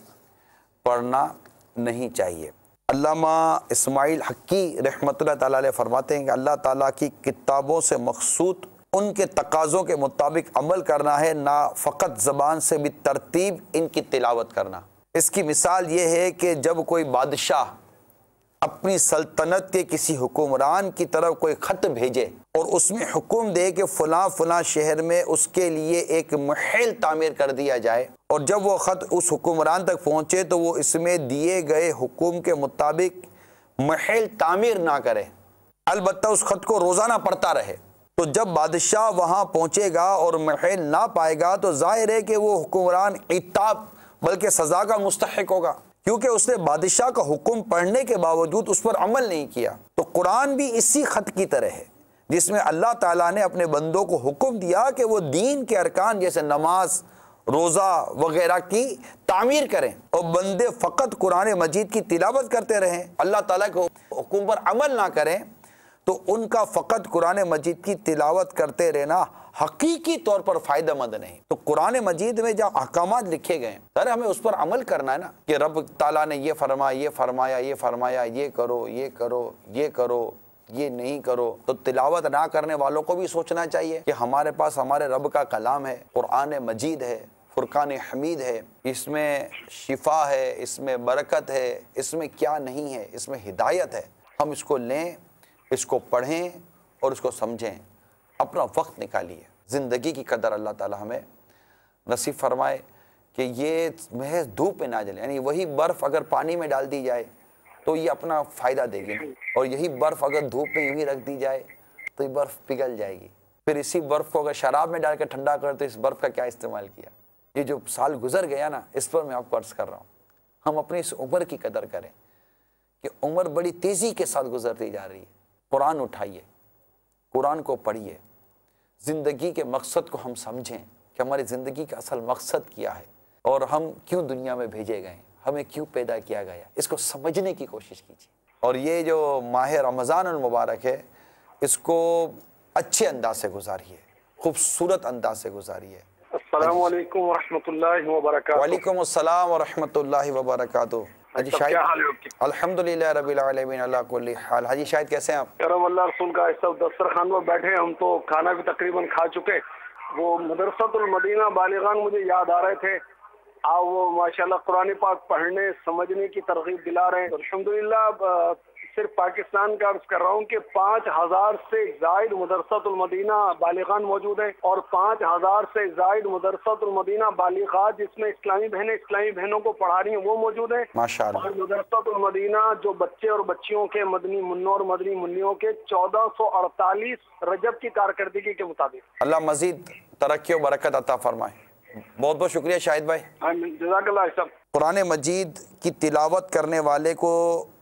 پڑھنا نہیں چاہیے۔ علامہ اسماعیل حقی رحمۃ اللہ تعالیٰ علیہ فرماتے ہیں کہ اللہ تعالیٰ کی کتابوں سے مقصود ان کے تقاضوں کے مطابق عمل کرنا ہے، نہ فقط زبان سے بھی ترتیب ان کی تلاوت کرنا۔ اس کی مثال یہ ہے کہ جب کوئی بادشاہ اپنی سلطنت کے کسی حکمران کی طرف کوئی خط بھیجے اور اس میں حکم دے کہ فلاں شہر میں اس کے لیے ایک محل تعمیر کر دیا جائے، اور جب وہ خط اس حکمران تک پہنچے تو وہ اس میں دیے گئے حکم کے مطابق محل تعمیر نہ کرے، البتہ اس خط کو روزانہ پڑھتا رہے، تو جب بادشاہ وہاں پہنچے گا اور محل نہ پائے گا تو ظاہر ہے کہ وہ حکمران عتاب بلکہ سزا کا مستحق ہوگا، کیونکہ اس نے بادشاہ کا حکم پڑھنے کے باوجود اس پر عمل نہیں کیا۔ تو قرآن بھی اسی خط کی طرح ہے جس میں اللہ تعالیٰ نے اپنے بندوں کو حکم دیا کہ وہ دین کے ارکان جیسے نماز، روزہ وغیرہ کی تعمیر کریں، اور بندے فقط قرآن مجید کی تلاوت کرتے رہیں، اللہ تعالیٰ کے حکم پر عمل نہ کریں، تو ان کا فقط قرآن مجید کی تلاوت کرتے رہنا حقیقی طور پر فائدہ مند نہیں۔ تو قرآن مجید میں جہاں احکامات لکھے گئے ہیں ہمیں اس پر عمل کرنا ہے نا، کہ رب تعالیٰ نے یہ فرمایا، یہ کرو، یہ کرو، یہ نہیں کرو۔ تو تلاوت نہ کرنے والوں کو بھی سوچنا چاہیے کہ ہمارے پاس ہمارے رب کا کلام ہے، قرآن مجید ہے، فرقان حمید ہے، اس میں شفا ہے، اس میں برکت ہے، اس میں کیا نہیں ہے، اس میں ہدایت ہے۔ ہم اس کو لیں، اس کو پڑھیں اور اس کو سمجھیں، اپنا وقت نکالیے۔ زندگی کی قدر اللہ تعالیٰ ہمیں نصیب فرمائے کہ یہ محض دھوپ میں نہ جلے، یعنی وہی برف اگر پانی میں ڈال دی جائے تو یہ اپنا فائدہ دے گی، اور یہی برف اگر دھوپ میں یوں ہی رکھ دی جائے تو یہ برف پگھل جائے گی۔ پھر اسی برف کو اگر شراب میں ڈال کر ٹھنڈا کر تو اس برف کا کیا استعمال کیا؟ یہ جو سال گزر گیا نا، اس پر میں آپ کو عرض کر رہا ہوں، ہم اپنی اس عمر کی قدر کریں کہ عمر بڑی تیزی کے ساتھ گزرتی جا رہی ہے۔ قرآن اٹھائیے، قرآن کو پڑھیے، زندگی کے مقصد کو ہم سمجھیں کہ ہماری زندگی کا اصل مقصد کیا ہے اور ہم کیوں دنیا میں بھیجے گئے ہیں، ہمیں کیوں پیدا کیا گیا، اس کو سمجھنے کی کوشش کیجیے۔ اور یہ جو ماہ رمضان المبارک ہے، اس کو اچھے انداز سے گزاریے، خوبصورت انداز سے گزاریے۔ السلام علیکم ورحمۃ اللہ وبرکاتہ۔ وعلیکم السلام ورحمۃ اللہ وبرکاتہ۔ حاجی شاہد، کیا حال ہے آپ کی؟ الحمدللہ رب العالمین اللہ کل حال۔ حاجی شاہد کیسے ہیں آپ؟ کرم اللہ رسول کا اس وقت دسترخوان میں بیٹھے، ہم تو کھانا بھی تقریباً کھا چکے۔ وہ مدرسۃ المدینہ بالغان مجھے یاد آ رہے تھے، آپ وہ ماشاءاللہ قرآن پاک پڑھنے سمجھنے کی ترغیب دلا رہے ہیں۔ الحمدللہ صرف پاکستان کا عرض کر رہا ہوں کہ 5000 سے زائد مدرسۃ المدینہ بالغان موجود ہیں، اور 5000 سے زائد مدرسۃ المدینہ بالغات جس میں اسلامی بہنوں کو پڑھا رہی ہیں وہ موجود ہیں ماشاءاللہ۔ اور مدرسۃ المدینہ جو بچے اور بچیوں کے مدنی منوں اور مدنی منیوں کے 1448 رجب کی کارکردگی کے مطابق۔ اللہ مزید ترقی و برکت عطا فرمائے۔ بہت بہت شکریہ شاہد بھائی، جزاک اللہ صاحب۔ قرآن مجید کی تلاوت کرنے والے کو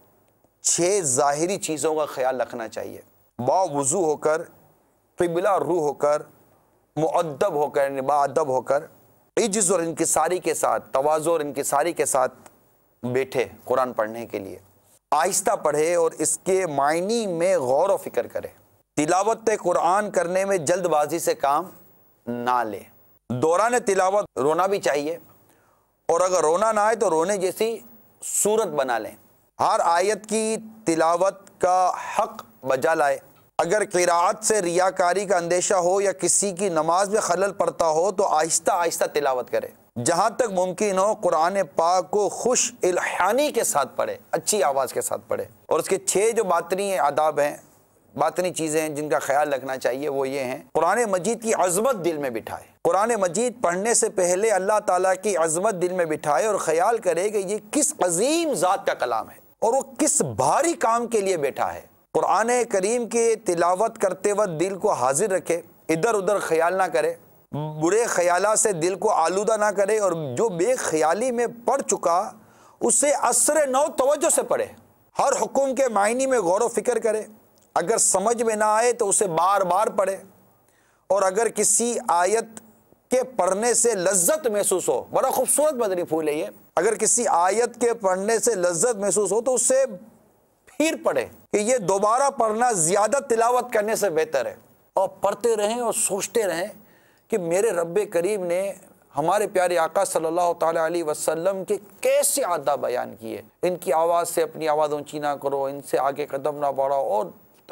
6 ظاہری چیزوں کا خیال رکھنا چاہیے۔ باوضو ہو کر، قبلہ رو ہو کر، مؤدب ہو کر، یعنی باادب ہو کر، عجز اور انکساری کے ساتھ، تواضع اور انکساری کے ساتھ بیٹھے قرآن پڑھنے کے لیے، آہستہ پڑھے اور اس کے معنی میں غور و فکر کرے۔ تلاوت قرآن کرنے میں جلد بازی سے کام نہ لے۔ دوران تلاوت رونا بھی چاہیے، اور اگر رونا نہ آئے تو رونے جیسی صورت بنا لیں۔ ہر آیت کی تلاوت کا حق بجا لائے۔ اگر قراءت سے ریاکاری کا اندیشہ ہو یا کسی کی نماز میں خلل پڑتا ہو تو آہستہ آہستہ تلاوت کرے۔ جہاں تک ممکن ہو قرآن پاک کو خوش الحانی کے ساتھ پڑھے، اچھی آواز کے ساتھ پڑھے۔ اور اس کے 6 جو باطنی آداب ہیں، باطنی چیزیں ہیں جن کا خیال رکھنا چاہیے، وہ یہ ہیں: قرآن مجید کی عظمت دل میں بٹھائے۔ قرآن مجید پڑھنے سے پہلے اللہ تعالیٰ کی عظمت دل میں بٹھائے اور خیال کرے کہ یہ کس عظیم ذات کا کلام ہے اور وہ کس بھاری کام کے لیے بیٹھا ہے۔ قرآن کریم کے تلاوت کرتے وقت دل کو حاضر رکھے، ادھر ادھر خیال نہ کرے، برے خیالات سے دل کو آلودہ نہ کرے، اور جو بے خیالی میں پڑھ چکا اسے اثر نو توجہ سے پڑھے۔ ہر حکم کے معنی میں غور و فکر کرے، اگر سمجھ میں نہ آئے تو اسے بار بار پڑھے، اور اگر کسی آیت کے پڑھنے سے لذت محسوس ہو، بڑا خوبصورت مدنی پھول ہے یہ، اگر کسی آیت کے پڑھنے سے لذت محسوس ہو تو اسے پھر پڑھے، کہ یہ دوبارہ پڑھنا زیادہ تلاوت کرنے سے بہتر ہے۔ اور پڑھتے رہیں اور سوچتے رہیں کہ میرے رب کریم نے ہمارے پیارے آقا صلی اللہ تعالیٰ علیہ وسلم کے کیسے آداب بیان کیے۔ ان کی آواز سے اپنی آواز اونچی نہ کرو، ان سے آگے قدم نہ بڑھاؤ، اور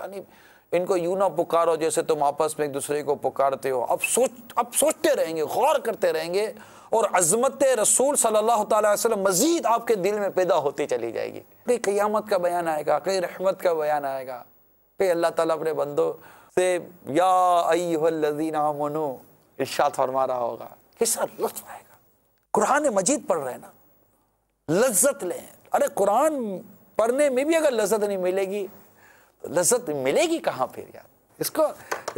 ان کو یوں نہ پکارو جیسے تم آپس میں ایک دوسرے کو پکارتے ہو۔ اب سوچتے رہیں گے، غور کرتے رہیں گے، اور عظمت رسول صلی اللہ تعالیٰ علیہ وسلم مزید آپ کے دل میں پیدا ہوتی چلی جائے گی۔ کہیں قیامت کا بیان آئے گا، کہیں رحمت کا بیان آئے گا، کہ اللہ تعالیٰ اپنے بندوں سے یا ایھا الذین آمنوا ارشاد فرما رہا ہوگا۔ کس لطف آئے گا، قرآن مجید پڑھ رہے ہیں نا، لذت لیں۔ ارے قرآن پڑھنے میں بھی اگر لذت نہیں ملے گی تو لذت ملے گی کہاں پھر یار؟ اس کو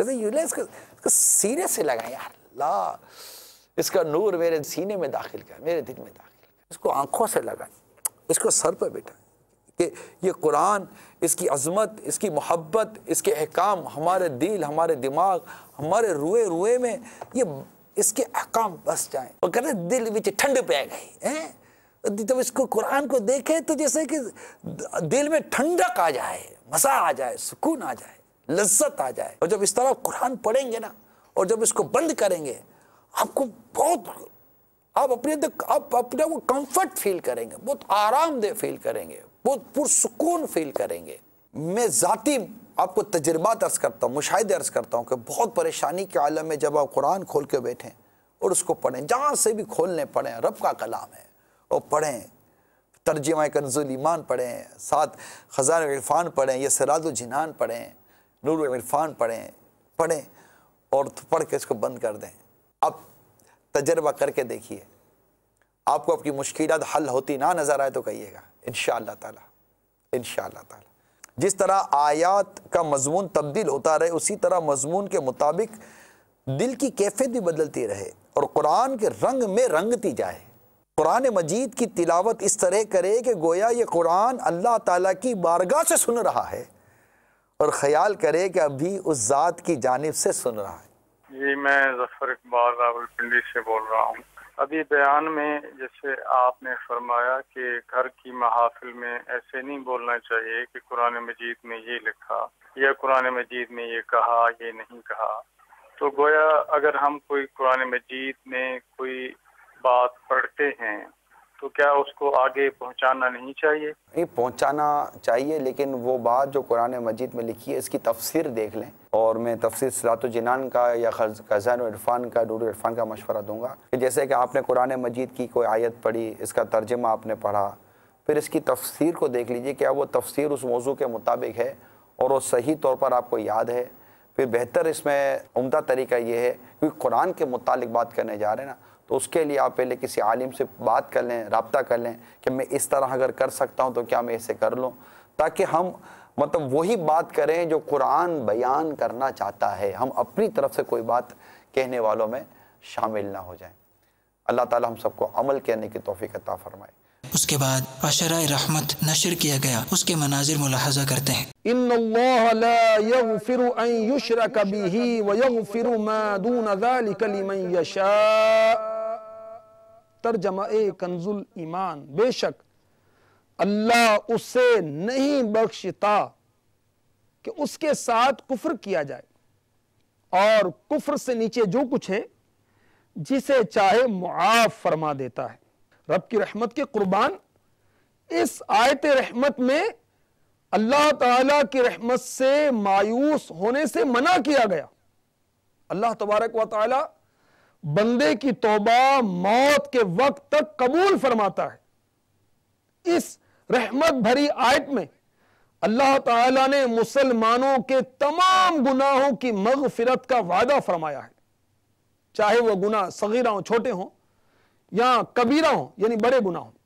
سینے سے لگائیں یار، اللہ اس کا نور میرے سینے میں داخل کر، میرے دل میں داخل کر، اس کو آنکھوں سے لگائیں، اس کو سر پہ بٹھائیں، کہ یہ قرآن، اس کی عظمت، اس کی محبت، اس کے احکام ہمارے دل، ہمارے دماغ، ہمارے روئے روئے میں یہ اس کے احکام بس جائیں، اور کہتے ہیں دل وچ ٹھنڈ پہ گئی۔ جب اس کو قرآن کو دیکھیں تو جیسے کہ دل میں ٹھنڈک آ جائے، مزہ آ جائے، سکون آ جائے، لذت آ جائے۔ اور جب اس طرح قرآن پڑھیں گے نا، اور جب اس کو بند کریں گے، آپ کو بہت، آپ اپنے وہ کمفرٹ فیل کریں گے، بہت آرام دہ فیل کریں گے، بہت پرسکون فیل کریں گے۔ میں ذاتی آپ کو تجربات عرض کرتا ہوں، مشاہدے عرض کرتا ہوں کہ بہت پریشانی کے عالم میں جب آپ قرآن کھول کے بیٹھیں اور اس کو پڑھیں، جہاں سے بھی کھولنے پڑھیں، رب کا کلام ہے، اور پڑھیں، ترجمہ کنز الایمان پڑھیں، ساتھ خزائن عرفان پڑھیں، یہ سراج الجنان پڑھیں، نور عرفان پڑھیں، اور پڑھ کے اس کو بند کر دیں۔ اب تجربہ کر کے دیکھیے، آپ کو اپنی مشکلات حل ہوتی نہ نظر آئے تو کہیے گا انشاءاللہ تعالی، انشاءاللہ تعالی۔ جس طرح آیات کا مضمون تبدیل ہوتا رہے، اسی طرح مضمون کے مطابق دل کی کیفیت بھی بدلتی رہے اور قرآن کے رنگ میں رنگتی جائے۔ قرآن مجید کی تلاوت اس طرح کرے کہ گویا یہ قرآن اللہ تعالیٰ کی بارگاہ سے سن رہا ہے، اور خیال کرے کہ ابھی اس ذات کی جانب سے سن رہا ہے۔ جی میں ظفر اقبال راولپنڈی سے بول رہا ہوں۔ ابھی بیان میں جیسے آپ نے فرمایا کہ گھر کی محافل میں ایسے نہیں بولنا چاہیے کہ قرآن مجید میں یہ لکھا یا قرآن مجید میں یہ کہا یہ نہیں کہا، تو گویا اگر ہم کوئی قرآن مجید میں کوئی بات پڑھتے ہیں تو کیا اس کو آگے پہنچانا نہیں چاہیے؟ نہیں، پہنچانا چاہیے، لیکن وہ بات جو قرآن مجید میں لکھی ہے اس کی تفسیر دیکھ لیں، اور میں تفسیر صراط الجنان کا یا خزائن العرفان کا، نور العرفان کا مشورہ دوں گا کہ جیسے کہ آپ نے قرآن مجید کی کوئی آیت پڑھی، اس کا ترجمہ آپ نے پڑھا، پھر اس کی تفسیر کو دیکھ لیجئے کیا وہ تفسیر اس موضوع کے مطابق ہے اور وہ صحیح طور پر آپ کو یاد ہے۔ پھر بہتر اس میں عمدہ طریقہ یہ ہے کیونکہ قرآن کے متعلق بات کرنے جا رہے ہیں نا، تو اس کے لیے آپ پہلے کسی عالم سے بات کر لیں، رابطہ کر لیں کہ میں اس طرح اگر کر سکتا ہوں تو کیا میں اسے کر لوں، تاکہ ہم مطلب وہی بات کریں جو قرآن بیان کرنا چاہتا ہے، ہم اپنی طرف سے کوئی بات کہنے والوں میں شامل نہ ہو جائیں۔ اللہ تعالی ہم سب کو عمل کرنے کی توفیق عطا فرمائے۔ اس کے بعد عشرہ رحمت نشر کیا گیا، اس کے مناظر ملاحظہ کرتے ہیں۔ ان اللہ لا یغفر ان یشرک بہ ویغفر ما دون ذلک لمن یشاء۔ ترجمہ کنز الایمان، بے شک اللہ اسے نہیں بخشتا کہ اس کے ساتھ کفر کیا جائے، اور کفر سے نیچے جو کچھ ہے جسے چاہے معاف فرما دیتا ہے۔ رب کی رحمت کے قربان، اس آیت رحمت میں اللہ تعالیٰ کی رحمت سے مایوس ہونے سے منع کیا گیا۔ اللہ تبارک و تعالیٰ بندے کی توبہ موت کے وقت تک قبول فرماتا ہے۔ اس رحمت بھری آیت میں اللہ تعالیٰ نے مسلمانوں کے تمام گناہوں کی مغفرت کا وعدہ فرمایا ہے، چاہے وہ گناہ صغیرہ ہوں، چھوٹے ہوں، یا کبیرہ ہوں یعنی بڑے گناہ ہوں۔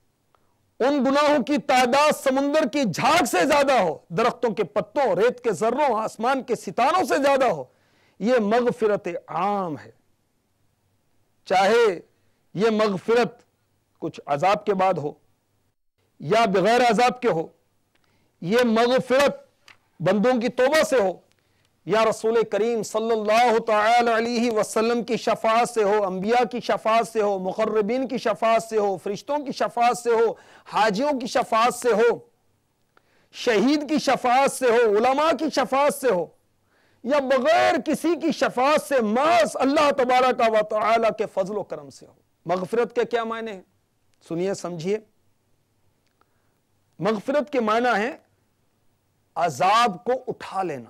ان گناہوں کی تعداد سمندر کی جھاگ سے زیادہ ہو، درختوں کے پتوں، ریت کے ذروں، آسمان کے ستاروں سے زیادہ ہو، یہ مغفرت عام ہے۔ چاہے یہ مغفرت کچھ عذاب کے بعد ہو یا بغیر عذاب کے ہو، یہ مغفرت بندوں کی توبہ سے ہو، یا رسول کریم صلی اللہ تعالی علیہ وسلم کی شفاعت سے ہو، انبیاء کی شفاعت سے ہو، مقربین کی شفاعت سے ہو، فرشتوں کی شفاعت سے ہو، حاجیوں کی شفاعت سے ہو، شہید کی شفاعت سے ہو، علماء کی شفاعت سے ہو، یا بغیر کسی کی شفاعت سے، محض اللہ تبارک و تعالی کے فضل و کرم سے ہو۔ مغفرت کے کیا معنی ہیں؟ سنیے، سمجھیے۔ مغفرت کے معنی ہے عذاب کو اٹھا لینا۔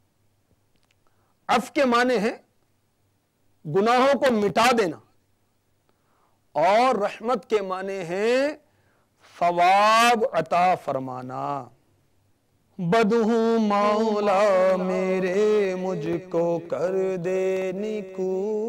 عفو کے معنی ہے گناہوں کو مٹا دینا، اور رحمت کے معنی ہے ثواب عطا فرمانا۔ بد ہوں مولا میرے، مجھ کو کر دے نیکو۔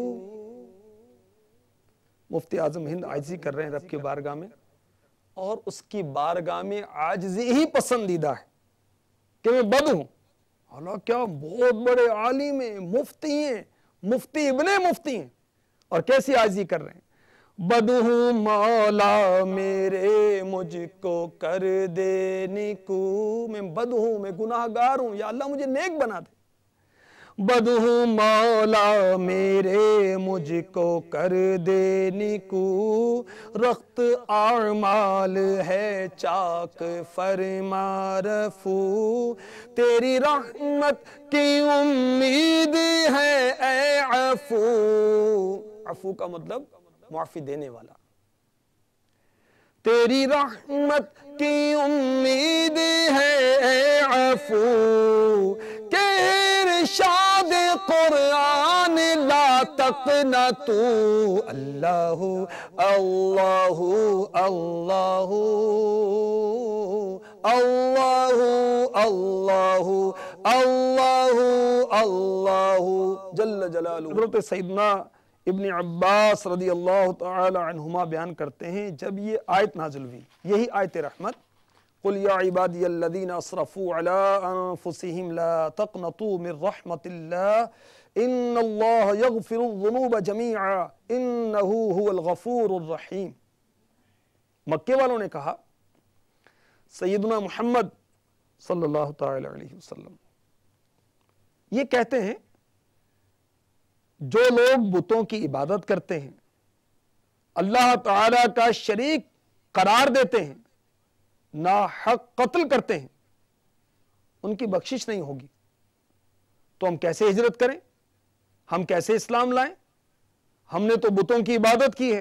مفتی اعظم ہند عاجزی کر رہے ہیں رب کی بارگاہ میں، اور اس کی بارگاہ میں عاجزی ہی پسندیدہ ہے کہ میں بد ہوں۔ اللہ کیا بہت بڑے عالم ہیں، مفتی ہیں، مفتی ابن مفتی ہیں، اور کیسی عاجزی کر رہے ہیں۔ بد ہوں مولا میرے، مجھ کو کر دے نیکو۔ میں بد ہوں، میں گناہگار ہوں، یا اللہ مجھے نیک بنا دے۔ بد ہوں مولا میرے، مجھ کو کر دے نیکو۔ رخت اعمال ہے چاک فرما رفو، تیری رحمت کی امید ہے اے عفو۔ عفو کا مطلب معافی دینے والا۔ تیری رحمت کی امید ہے اے عفو، کہ ارشاد قرآن لا تقنطو۔ اللہ اللہ اللہ اللہ اللہ اللہ اللہ جل جلالہ۔ حضرت سیدنا ابن عباس رضی اللہ تعالی عنہما بیان کرتے ہیں، جب یہ آیت نازل ہوئی، یہی آیت رحمت، قُلْ يَا عِبَادِيَ الَّذِينَ أَسْرَفُوا عَلَىٰ أَنفُسِهِمْ لَا تَقْنَطُوا مِنْ رَحْمَةِ اللَّهِ إِنَّ اللَّهَ يَغْفِرُ الذُّنُوبَ جَمِيعًا إِنَّهُ هُوَ الْغَفُورُ الرَّحِيمُ۔ مکے والوں نے کہا سیدنا محمد صلی اللہ تعالی علیہ وسلم یہ کہتے ہیں جو لوگ بتوں کی عبادت کرتے ہیں اللہ تعالیٰ کا شریک قرار دیتے ہیں، ناحق قتل کرتے ہیں، ان کی بخشش نہیں ہوگی۔ تو ہم کیسے ہجرت کریں؟ ہم کیسے اسلام لائیں؟ ہم نے تو بتوں کی عبادت کی ہے،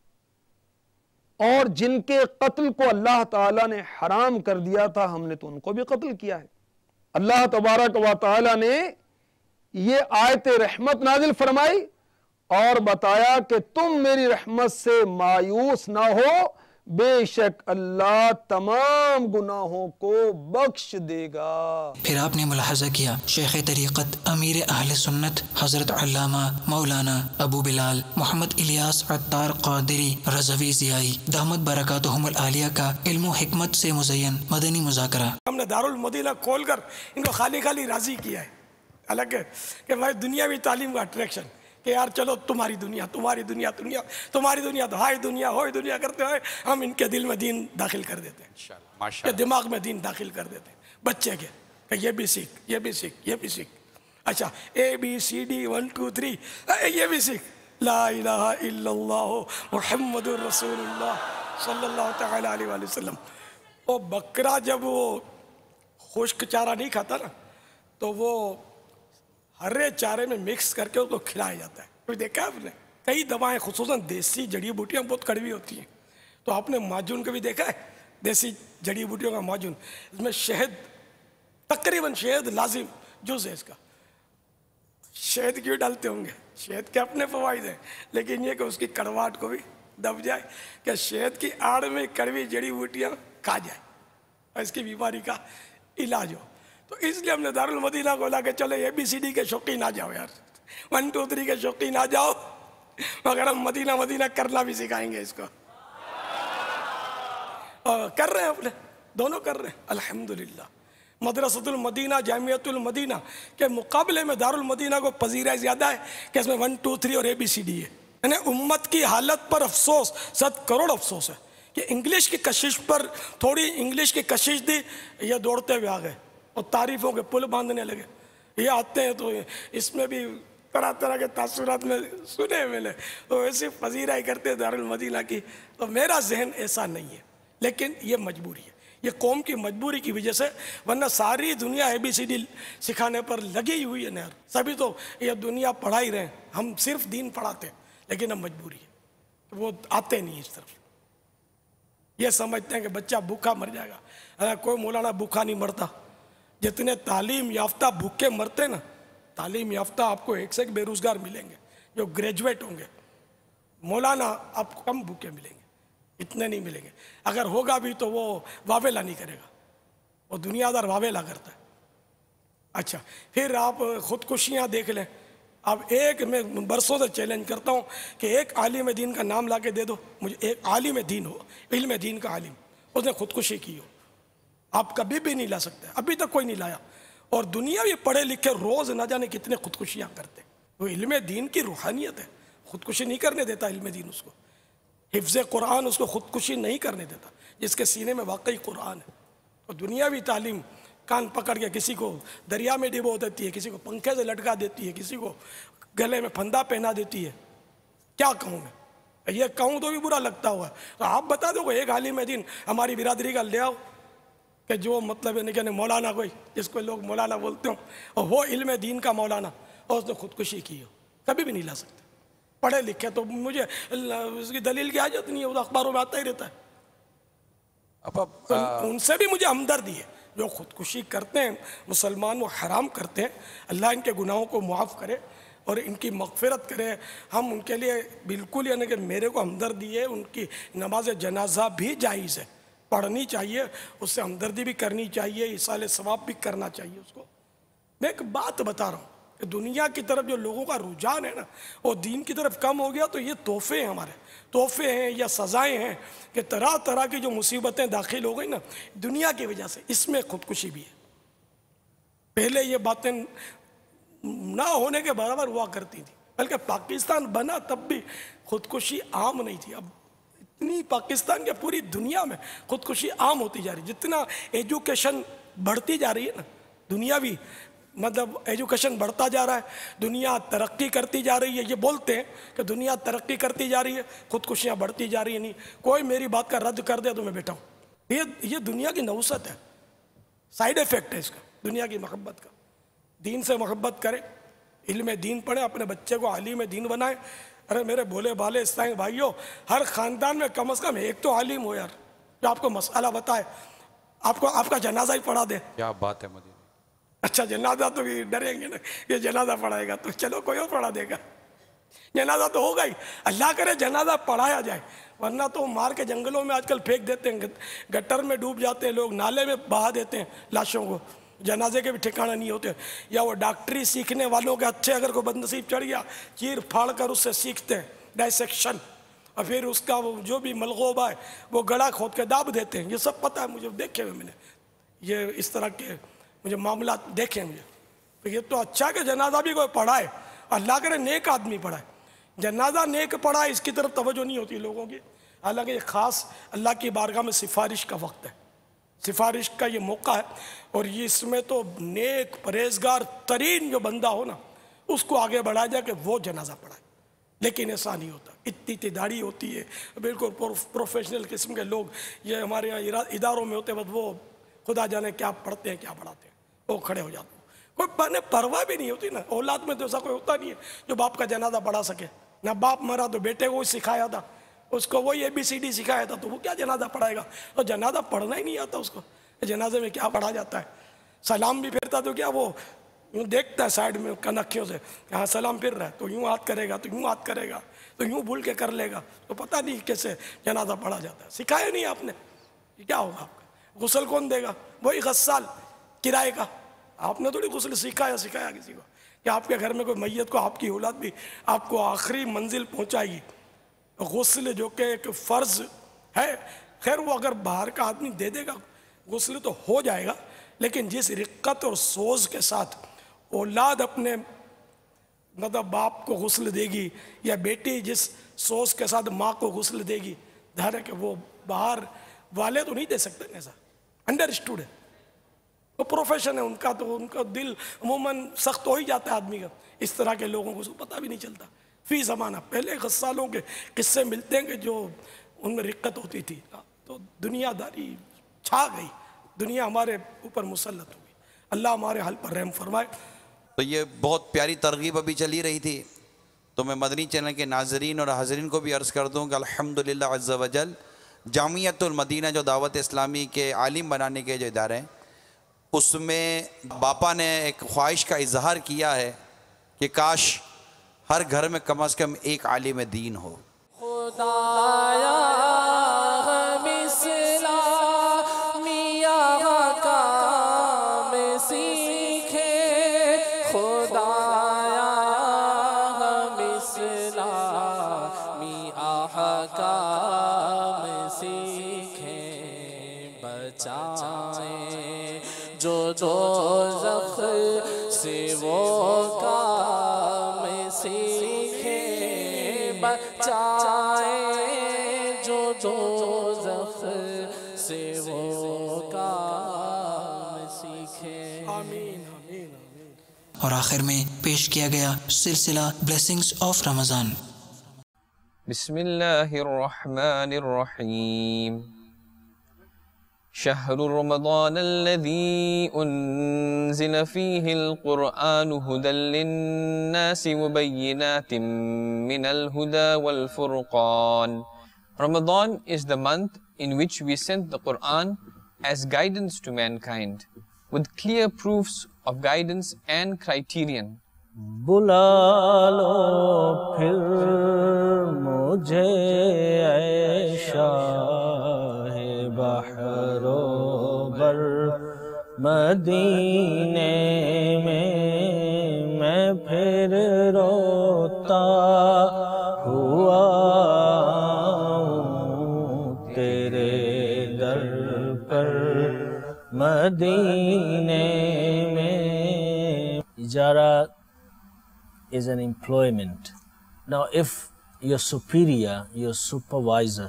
اور جن کے قتل کو اللہ تعالیٰ نے حرام کر دیا تھا ہم نے تو ان کو بھی قتل کیا ہے۔ اللہ تبارک و تعالیٰ نے یہ آیت رحمت نازل فرمائی اور بتایا کہ تم میری رحمت سے مایوس نہ ہو، بے شک اللہ تمام گناہوں کو بخش دے گا۔ پھر آپ نے ملاحظہ کیا شیخ طریقت امیر اہل سنت حضرت علامہ مولانا ابو بلال محمد الیاس عطار قادری رضوی ضیائی دامت برکاتہم العالیہ کا علم و حکمت سے مزین مدنی مذاکرہ۔ ہم نے دارالمدینہ کھول کر ان کو خالی خالی راضی کیا ہے، الگ ہے کہ بھائی دنیاوی تعلیم کا اٹریکشن کہ یار چلو تمہاری دنیا تمہاری دنیا تمہاری دنیا تو ہائی دنیا ہوئی دنیا کرتے ہوئے ہم ان کے دل میں دین داخل کر دیتے ہیں، کہ دماغ میں دین داخل کر دیتے ہیں بچے کے کہ یہ بھی سیکھ یہ بھی سیکھ یہ بھی سیکھ، اچھا ABCD 1 2 3 یہ بھی سیکھ، لا الہ الا اللہ محمد رسول اللہ صلی اللہ تعالی علیہ وآلہ وسلم۔ وہ بکرا جب وہ خشک چارہ نہیں کھاتا نا تو وہ ہرے چارے میں مکس کر کے اس کو کھلایا جاتا ہے۔ کوئی دیکھا آپ نے؟ کئی دوائیں خصوصاً دیسی جڑی بوٹیاں بہت کڑوی ہوتی ہیں، تو آپ نے معجون کو بھی دیکھا ہے، دیسی جڑی بوٹیوں کا معجون، اس میں شہد تقریباً شہد لازم جز ہے اس کا۔ شہد کیوں ڈالتے ہوں گے؟ شہد کے اپنے فوائد ہیں، لیکن یہ کہ اس کی کڑواہٹ کو بھی دب جائے، کہ شہد کی آڑ میں کڑوی جڑی بوٹیاں کھا جائے اور اس کی بیماری کا علاج ہو۔ تو اس لیے ہم نے دارالمدینہ کو لا کے چلے ABCD کے شوقین آ جاؤ یار، 1 2 3 کے شوقین آ جاؤ، مگر ہم مدینہ مدینہ کرنا بھی سکھائیں گے اس کو۔ کر رہے ہیں اپنے دونوں کر رہے ہیں الحمدللہ۔ مدرسۃ المدینہ جامعۃ المدینہ کے مقابلے میں دارالمدینہ کو پذیرہ زیادہ ہے کہ اس میں 1 2 3 اور ABCD ہے۔ یعنی امت کی حالت پر افسوس، 100 کروڑ افسوس ہے کہ انگلش کی کشش پر تھوڑی انگلش کی کشش دی، یہ دوڑتے ہوئے آ گئے اور تعریفوں کے پل باندھنے لگے۔ یہ آتے ہیں تو اس میں بھی طرح طرح کے تاثرات میں سنے ملے، تو ایسی پذیرائی کرتے دارالمدینہ کی۔ تو میرا ذہن ایسا نہیں ہے، لیکن یہ مجبوری ہے، یہ قوم کی مجبوری کی وجہ سے، ورنہ ساری دنیا ABCD سکھانے پر لگی ہوئی ہے نہر، سبھی تو یہ دنیا پڑھا ہی رہے ہیں، ہم صرف دین پڑھاتے ہیں، لیکن اب مجبوری ہے، وہ آتے نہیں اس طرف۔ یہ سمجھتے ہیں کہ بچہ بھوکا مر جائے گا، کوئی مولانا بھوکا نہیں مرتا۔ جتنے تعلیم یافتہ بھوکے مرتے نا، تعلیم یافتہ آپ کو ایک سے ایک بے روزگار ملیں گے جو گریجویٹ ہوں گے، مولانا آپ کو کم بھوکے ملیں گے، اتنے نہیں ملیں گے۔ اگر ہوگا بھی تو وہ واویلا نہیں کرے گا، وہ دنیا دار واویلا کرتا ہے۔ اچھا پھر آپ خودکشیاں دیکھ لیں، اب ایک میں برسوں سے چیلنج کرتا ہوں کہ ایک عالم دین کا نام لا کے دے دو مجھے، ایک عالم دین ہو، علم دین کا عالم، اس نے خودکشی کی ہو، آپ کبھی بھی نہیں لا سکتے، ابھی تک کوئی نہیں لایا۔ اور دنیا بھی پڑھے لکھے روز نہ جانے کتنے خودکشیاں کرتے، وہ علم دین کی روحانیت ہے، خودکشی نہیں کرنے دیتا علم دین اس کو، حفظ قرآن اس کو خودکشی نہیں کرنے دیتا، جس کے سینے میں واقعی قرآن ہے۔ اور دنیاوی تعلیم کان پکڑ کے کسی کو دریا میں ڈبو دیتی ہے، کسی کو پنکھے سے لٹکا دیتی ہے، کسی کو گلے میں پھندا پہنا دیتی ہے۔ کیا کہوں میں؟ یہ کہوں تو بھی برا لگتا ہوا ہے۔ تو آپ بتا دو ایک عالم دین ہماری برادری کا لے آؤ کہ جو مطلب ہے کہ مولانا کوئی جس کو لوگ مولانا بولتے ہوں اور وہ علم دین کا مولانا اور اس نے خودکشی کی ہو، کبھی بھی نہیں لا سکتے۔ پڑھے لکھے تو مجھے اس کی دلیل کی حاجت نہیں ہے، وہ اخباروں میں آتا ہی رہتا ہے۔ ان سے بھی مجھے ہمدردی ہے جو خودکشی کرتے ہیں، مسلمان وہ حرام کرتے ہیں، اللہ ان کے گناہوں کو معاف کرے اور ان کی مغفرت کرے۔ ہم ان کے لیے بالکل یعنی کہ میرے کو ہمدردی ہے، ان کی نماز جنازہ بھی جائز ہے، پڑھنی چاہیے، اس سے ہمدردی بھی کرنی چاہیے، ایصال ثواب بھی کرنا چاہیے اس کو۔ میں ایک بات بتا رہا ہوں کہ دنیا کی طرف جو لوگوں کا رجحان ہے نا وہ دین کی طرف کم ہو گیا، تو یہ تحفے ہیں، ہمارے تحفے ہیں یا سزائیں ہیں کہ طرح طرح کی جو مصیبتیں داخل ہو گئی نا دنیا کی وجہ سے، اس میں خودکشی بھی ہے۔ پہلے یہ باتیں نہ ہونے کے برابر ہوا کرتی تھی، بلکہ پاکستان بنا تب بھی خودکشی عام نہیں تھی۔ اب اتنی پاکستان کے پوری دنیا میں خودکشی عام ہوتی جا رہی، جتنا ایجوکیشن بڑھتی جا رہی ہے نا، دنیاوی مطلب ایجوکیشن بڑھتا جا رہا ہے, دنیا ترقی کرتی جا رہی ہے. یہ بولتے ہیں کہ دنیا ترقی کرتی جا رہی ہے, خودکشیاں بڑھتی جا رہی ہیں. نہیں, کوئی میری بات کا رد کر دے تو میں بیٹھا ہوں. یہ دنیا کی نوست ہے, سائیڈ ایفیکٹ ہے اس کا, دنیا کی محبت کا. دین سے محبت کریں, علم دین پڑھیں, اپنے بچے کو عالم دین بنائیں. ارے میرے بھولے بھالے اسلامی بھائیوں, ہر خاندان میں کم از کم ایک تو عالم ہو یار, جو آپ کو مسئلہ بتائے, آپ کا جنازہ ہی پڑھا دے. کیا بات ہے مدینہ. اچھا جنازہ تو بھی ڈریں گے نا, یہ جنازہ پڑھائے گا تو چلو کوئی اور پڑھا دے گا. جنازہ تو ہوگا ہی, اللہ کرے جنازہ پڑھایا جائے, ورنہ تو مار کے جنگلوں میں آج کل پھینک دیتے ہیں, گٹر میں ڈوب جاتے ہیں لوگ, نالے میں بہا دیتے ہیں لاشوں کو, جنازے کے بھی ٹھکانا نہیں ہوتے. یا وہ ڈاکٹری سیکھنے والوں کے اچھے اگر کوئی بدنصیب چڑھ گیا, چیر پھاڑ کر اس سے سیکھتے ہیں ڈائسیکشن, اور پھر اس کا جو بھی ملغوبہ ہے وہ گڑا کھود کے داب دیتے ہیں. یہ سب پتہ ہے مجھے, دیکھے ہوئے میں نے یہ اس طرح کے مجھے معاملات دیکھیں مجھے. تو یہ تو اچھا کہ جنازہ بھی کوئی پڑھائے, اللہ کرے نیک آدمی پڑھائے. جنازہ نیک پڑھائے اس کی طرف توجہ نہیں ہوتی لوگوں کی. حالانکہ یہ خاص اللہ کی بارگاہ میں سفارش کا وقت ہے, سفارش کا یہ موقع ہے, اور یہ اس میں تو نیک پرہیزگار ترین جو بندہ ہو نا, اس کو آگے بڑھایا جائے کہ وہ جنازہ پڑھائے. لیکن ایسا نہیں ہوتا, اتنی داڑھی ہوتی ہے, بالکل پروفیشنل قسم کے لوگ یہ ہمارے یہاں اداروں میں ہوتے, بس وہ خدا جانے کیا پڑھتے ہیں کیا پڑھاتے ہیں, وہ کھڑے ہو جاتے ہیں. کوئی پرواہ بھی نہیں ہوتی نا. اولاد میں تو ایسا کوئی ہوتا نہیں ہے جو باپ کا جنازہ پڑھا سکے. نہ باپ مرا تو بیٹے کو سکھایا تھا, اس کو وہی ABCD سکھایا تھا, تو وہ کیا جنازہ پڑھائے گا. اور جنازہ پڑھنا ہی نہیں آتا اس کو, جنازے میں کیا پڑھا جاتا ہے. سلام بھی پھرتا تو کیا وہ یوں دیکھتا ہے سائڈ میں کنکھیوں سے, ہاں سلام پھر رہا ہے تو یوں ہاتھ کرے گا, تو یوں ہاتھ کرے گا, تو یوں بھول کے کر لے گا. تو پتہ نہیں کیسے جنازہ پڑھا جاتا ہے, سکھایا نہیں آپ نے. یہ کیا ہوگا آپ کا, غسل کون دے گا, وہی غسال کرائے کا. آپ نے تھوڑی غسل سکھایا کسی کو, کہ آپ کے گھر میں کوئی میت کو آپ کی اولاد بھی آپ کو آخری منزل پہنچائے گی. غسل جو کہ ایک فرض ہے, خیر وہ اگر باہر کا آدمی دے دے گا غسل تو ہو جائے گا, لیکن جس رقت اور سوز کے ساتھ اولاد اپنے مطلب باپ کو غسل دے گی, یا بیٹی جس سوز کے ساتھ ماں کو غسل دے گی, ظاہر ہے کہ وہ باہر والے تو نہیں دے سکتے. ایسا انڈرسٹوڈ ہے, وہ پروفیشن ہے ان کا, تو ان کا دل عموماً سخت ہو ہی جاتا ہے آدمی کا. اس طرح کے لوگوں کو پتہ بھی نہیں چلتا. فی زمانہ پہلے غسالوں کے قصے ملتے ہیں کہ جو ان میں رقت ہوتی تھی, تو دنیا داری چھا گئی, دنیا ہمارے اوپر مسلط ہو گئی. اللہ ہمارے حال پر رحم فرمائے. تو یہ بہت پیاری ترغیب ابھی چلی رہی تھی, تو میں مدنی چینل کے ناظرین اور حاضرین کو بھی عرض کر دوں کہ الحمدللہ عز و جل جامعۃ المدینہ جو دعوت اسلامی کے عالم بنانے کے جو ادارے ہیں, اس میں باپا نے ایک خواہش کا اظہار کیا ہے کہ کاش ہر گھر میں کم از کم ایک عالم دین ہو. خدایا ہم اسلامیہ کام سیکھے, خدایا ہم اسلامیہ کام سیکھیں, بچائیں جو دوزخ سے وہ کام سیکھیں, بچائیں جو دوزخ سے وہ کام سیکھیں. آمین آمین آمین. اور آخر میں پیش کیا گیا سلسلہ بلیسنگز آف رمضان. بسم اللہ الرحمن الرحیم. شهر رمضان الذي أنزل فيه القرآن هدى للناس وبينات من الهدى والفرقان. Ramadan is the month in which we sent the Quran as guidance to mankind, with clear proofs of guidance and criterion. بلا لو پھر مجھے اے شاہ بحر و بر مدینے میں پھر روتا ہوا تیرے در پر مدینے میں. اجارہ is an employment. Now if your superior, your supervisor,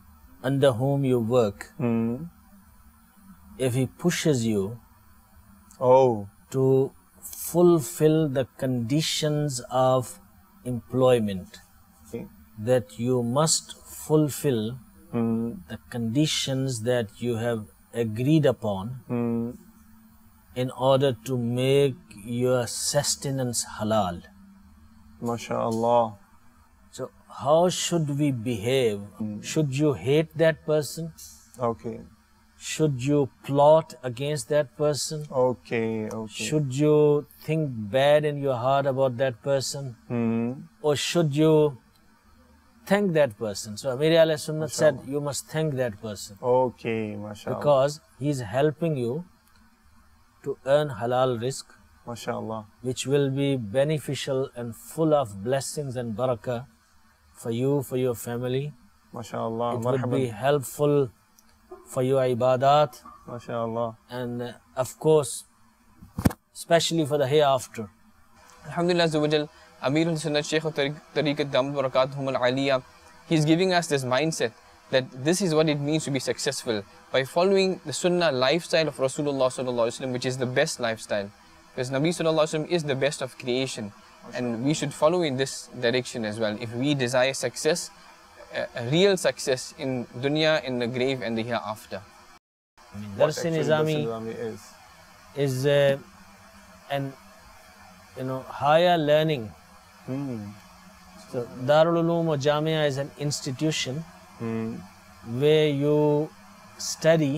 under whom you work, if he pushes you to fulfill the conditions of employment, that you must fulfill the conditions that you have agreed upon in order to make your sustenance halal. MashaAllah. So how should we behave? Should you hate that person? Okay. Should you plot against that person? Okay. Should you think bad in your heart about that person? Or should you thank that person? So Amir Ahlus Sunnah said you must thank that person. Okay, MashaAllah. Because he is helping you to earn halal rizq, MashaAllah, which will be beneficial and full of blessings and barakah for you, for your family. MashaAllah. It would be helpful for your ibadat. MashaAllah. And of course, especially for the hereafter. Alhamdulillah Azza wa Jal, Amir al-Sunnah Shaykh of Tariqat Damat Barakatuhum al-Aliyah, he's giving us this mindset that this is what it means to be successful by following the Sunnah lifestyle of Rasulullah sallallahu alaihi wasallam, which is the best lifestyle. Because Nabi sallallahu alaihi wasallam is the best of creation, and we should follow in this direction as well if we desire success, a real success in dunya, in the grave and the hereafter. Dars-e-Nizami is an higher learning. So Darul Uloom or Jamia is an institution where you study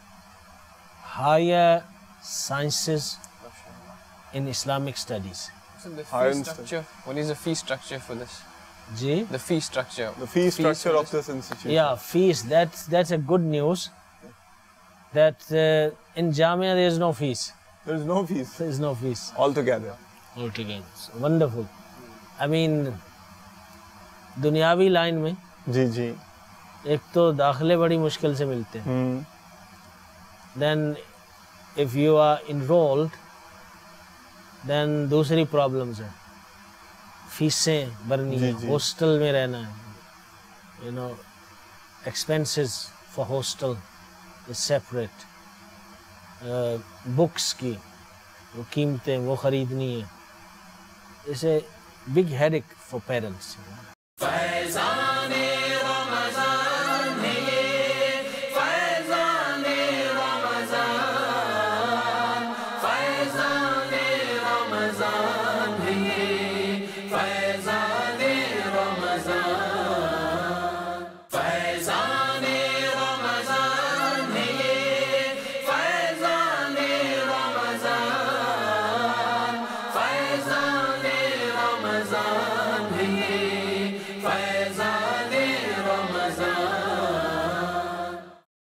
higher sciences in Islamic studies. So the fee structure, what is the fee structure for this? Ji? The fee structure. The fee structure of this institution. Yeah, fees. That's a good news. That in Jamia there is no fees. There is no fees. There is no fees. Altogether. So wonderful. I mean, दुनियावी line में जी एक तो दाखिले बड़ी मुश्किल से मिलते हैं. Then if you are enrolled, then दूसरी problems है. फीसें भरनी है, hostel में रहना है. Expenses for hostel is separate. Books की वो कीमतें वो खरीदनी है. It's a big headache for parents.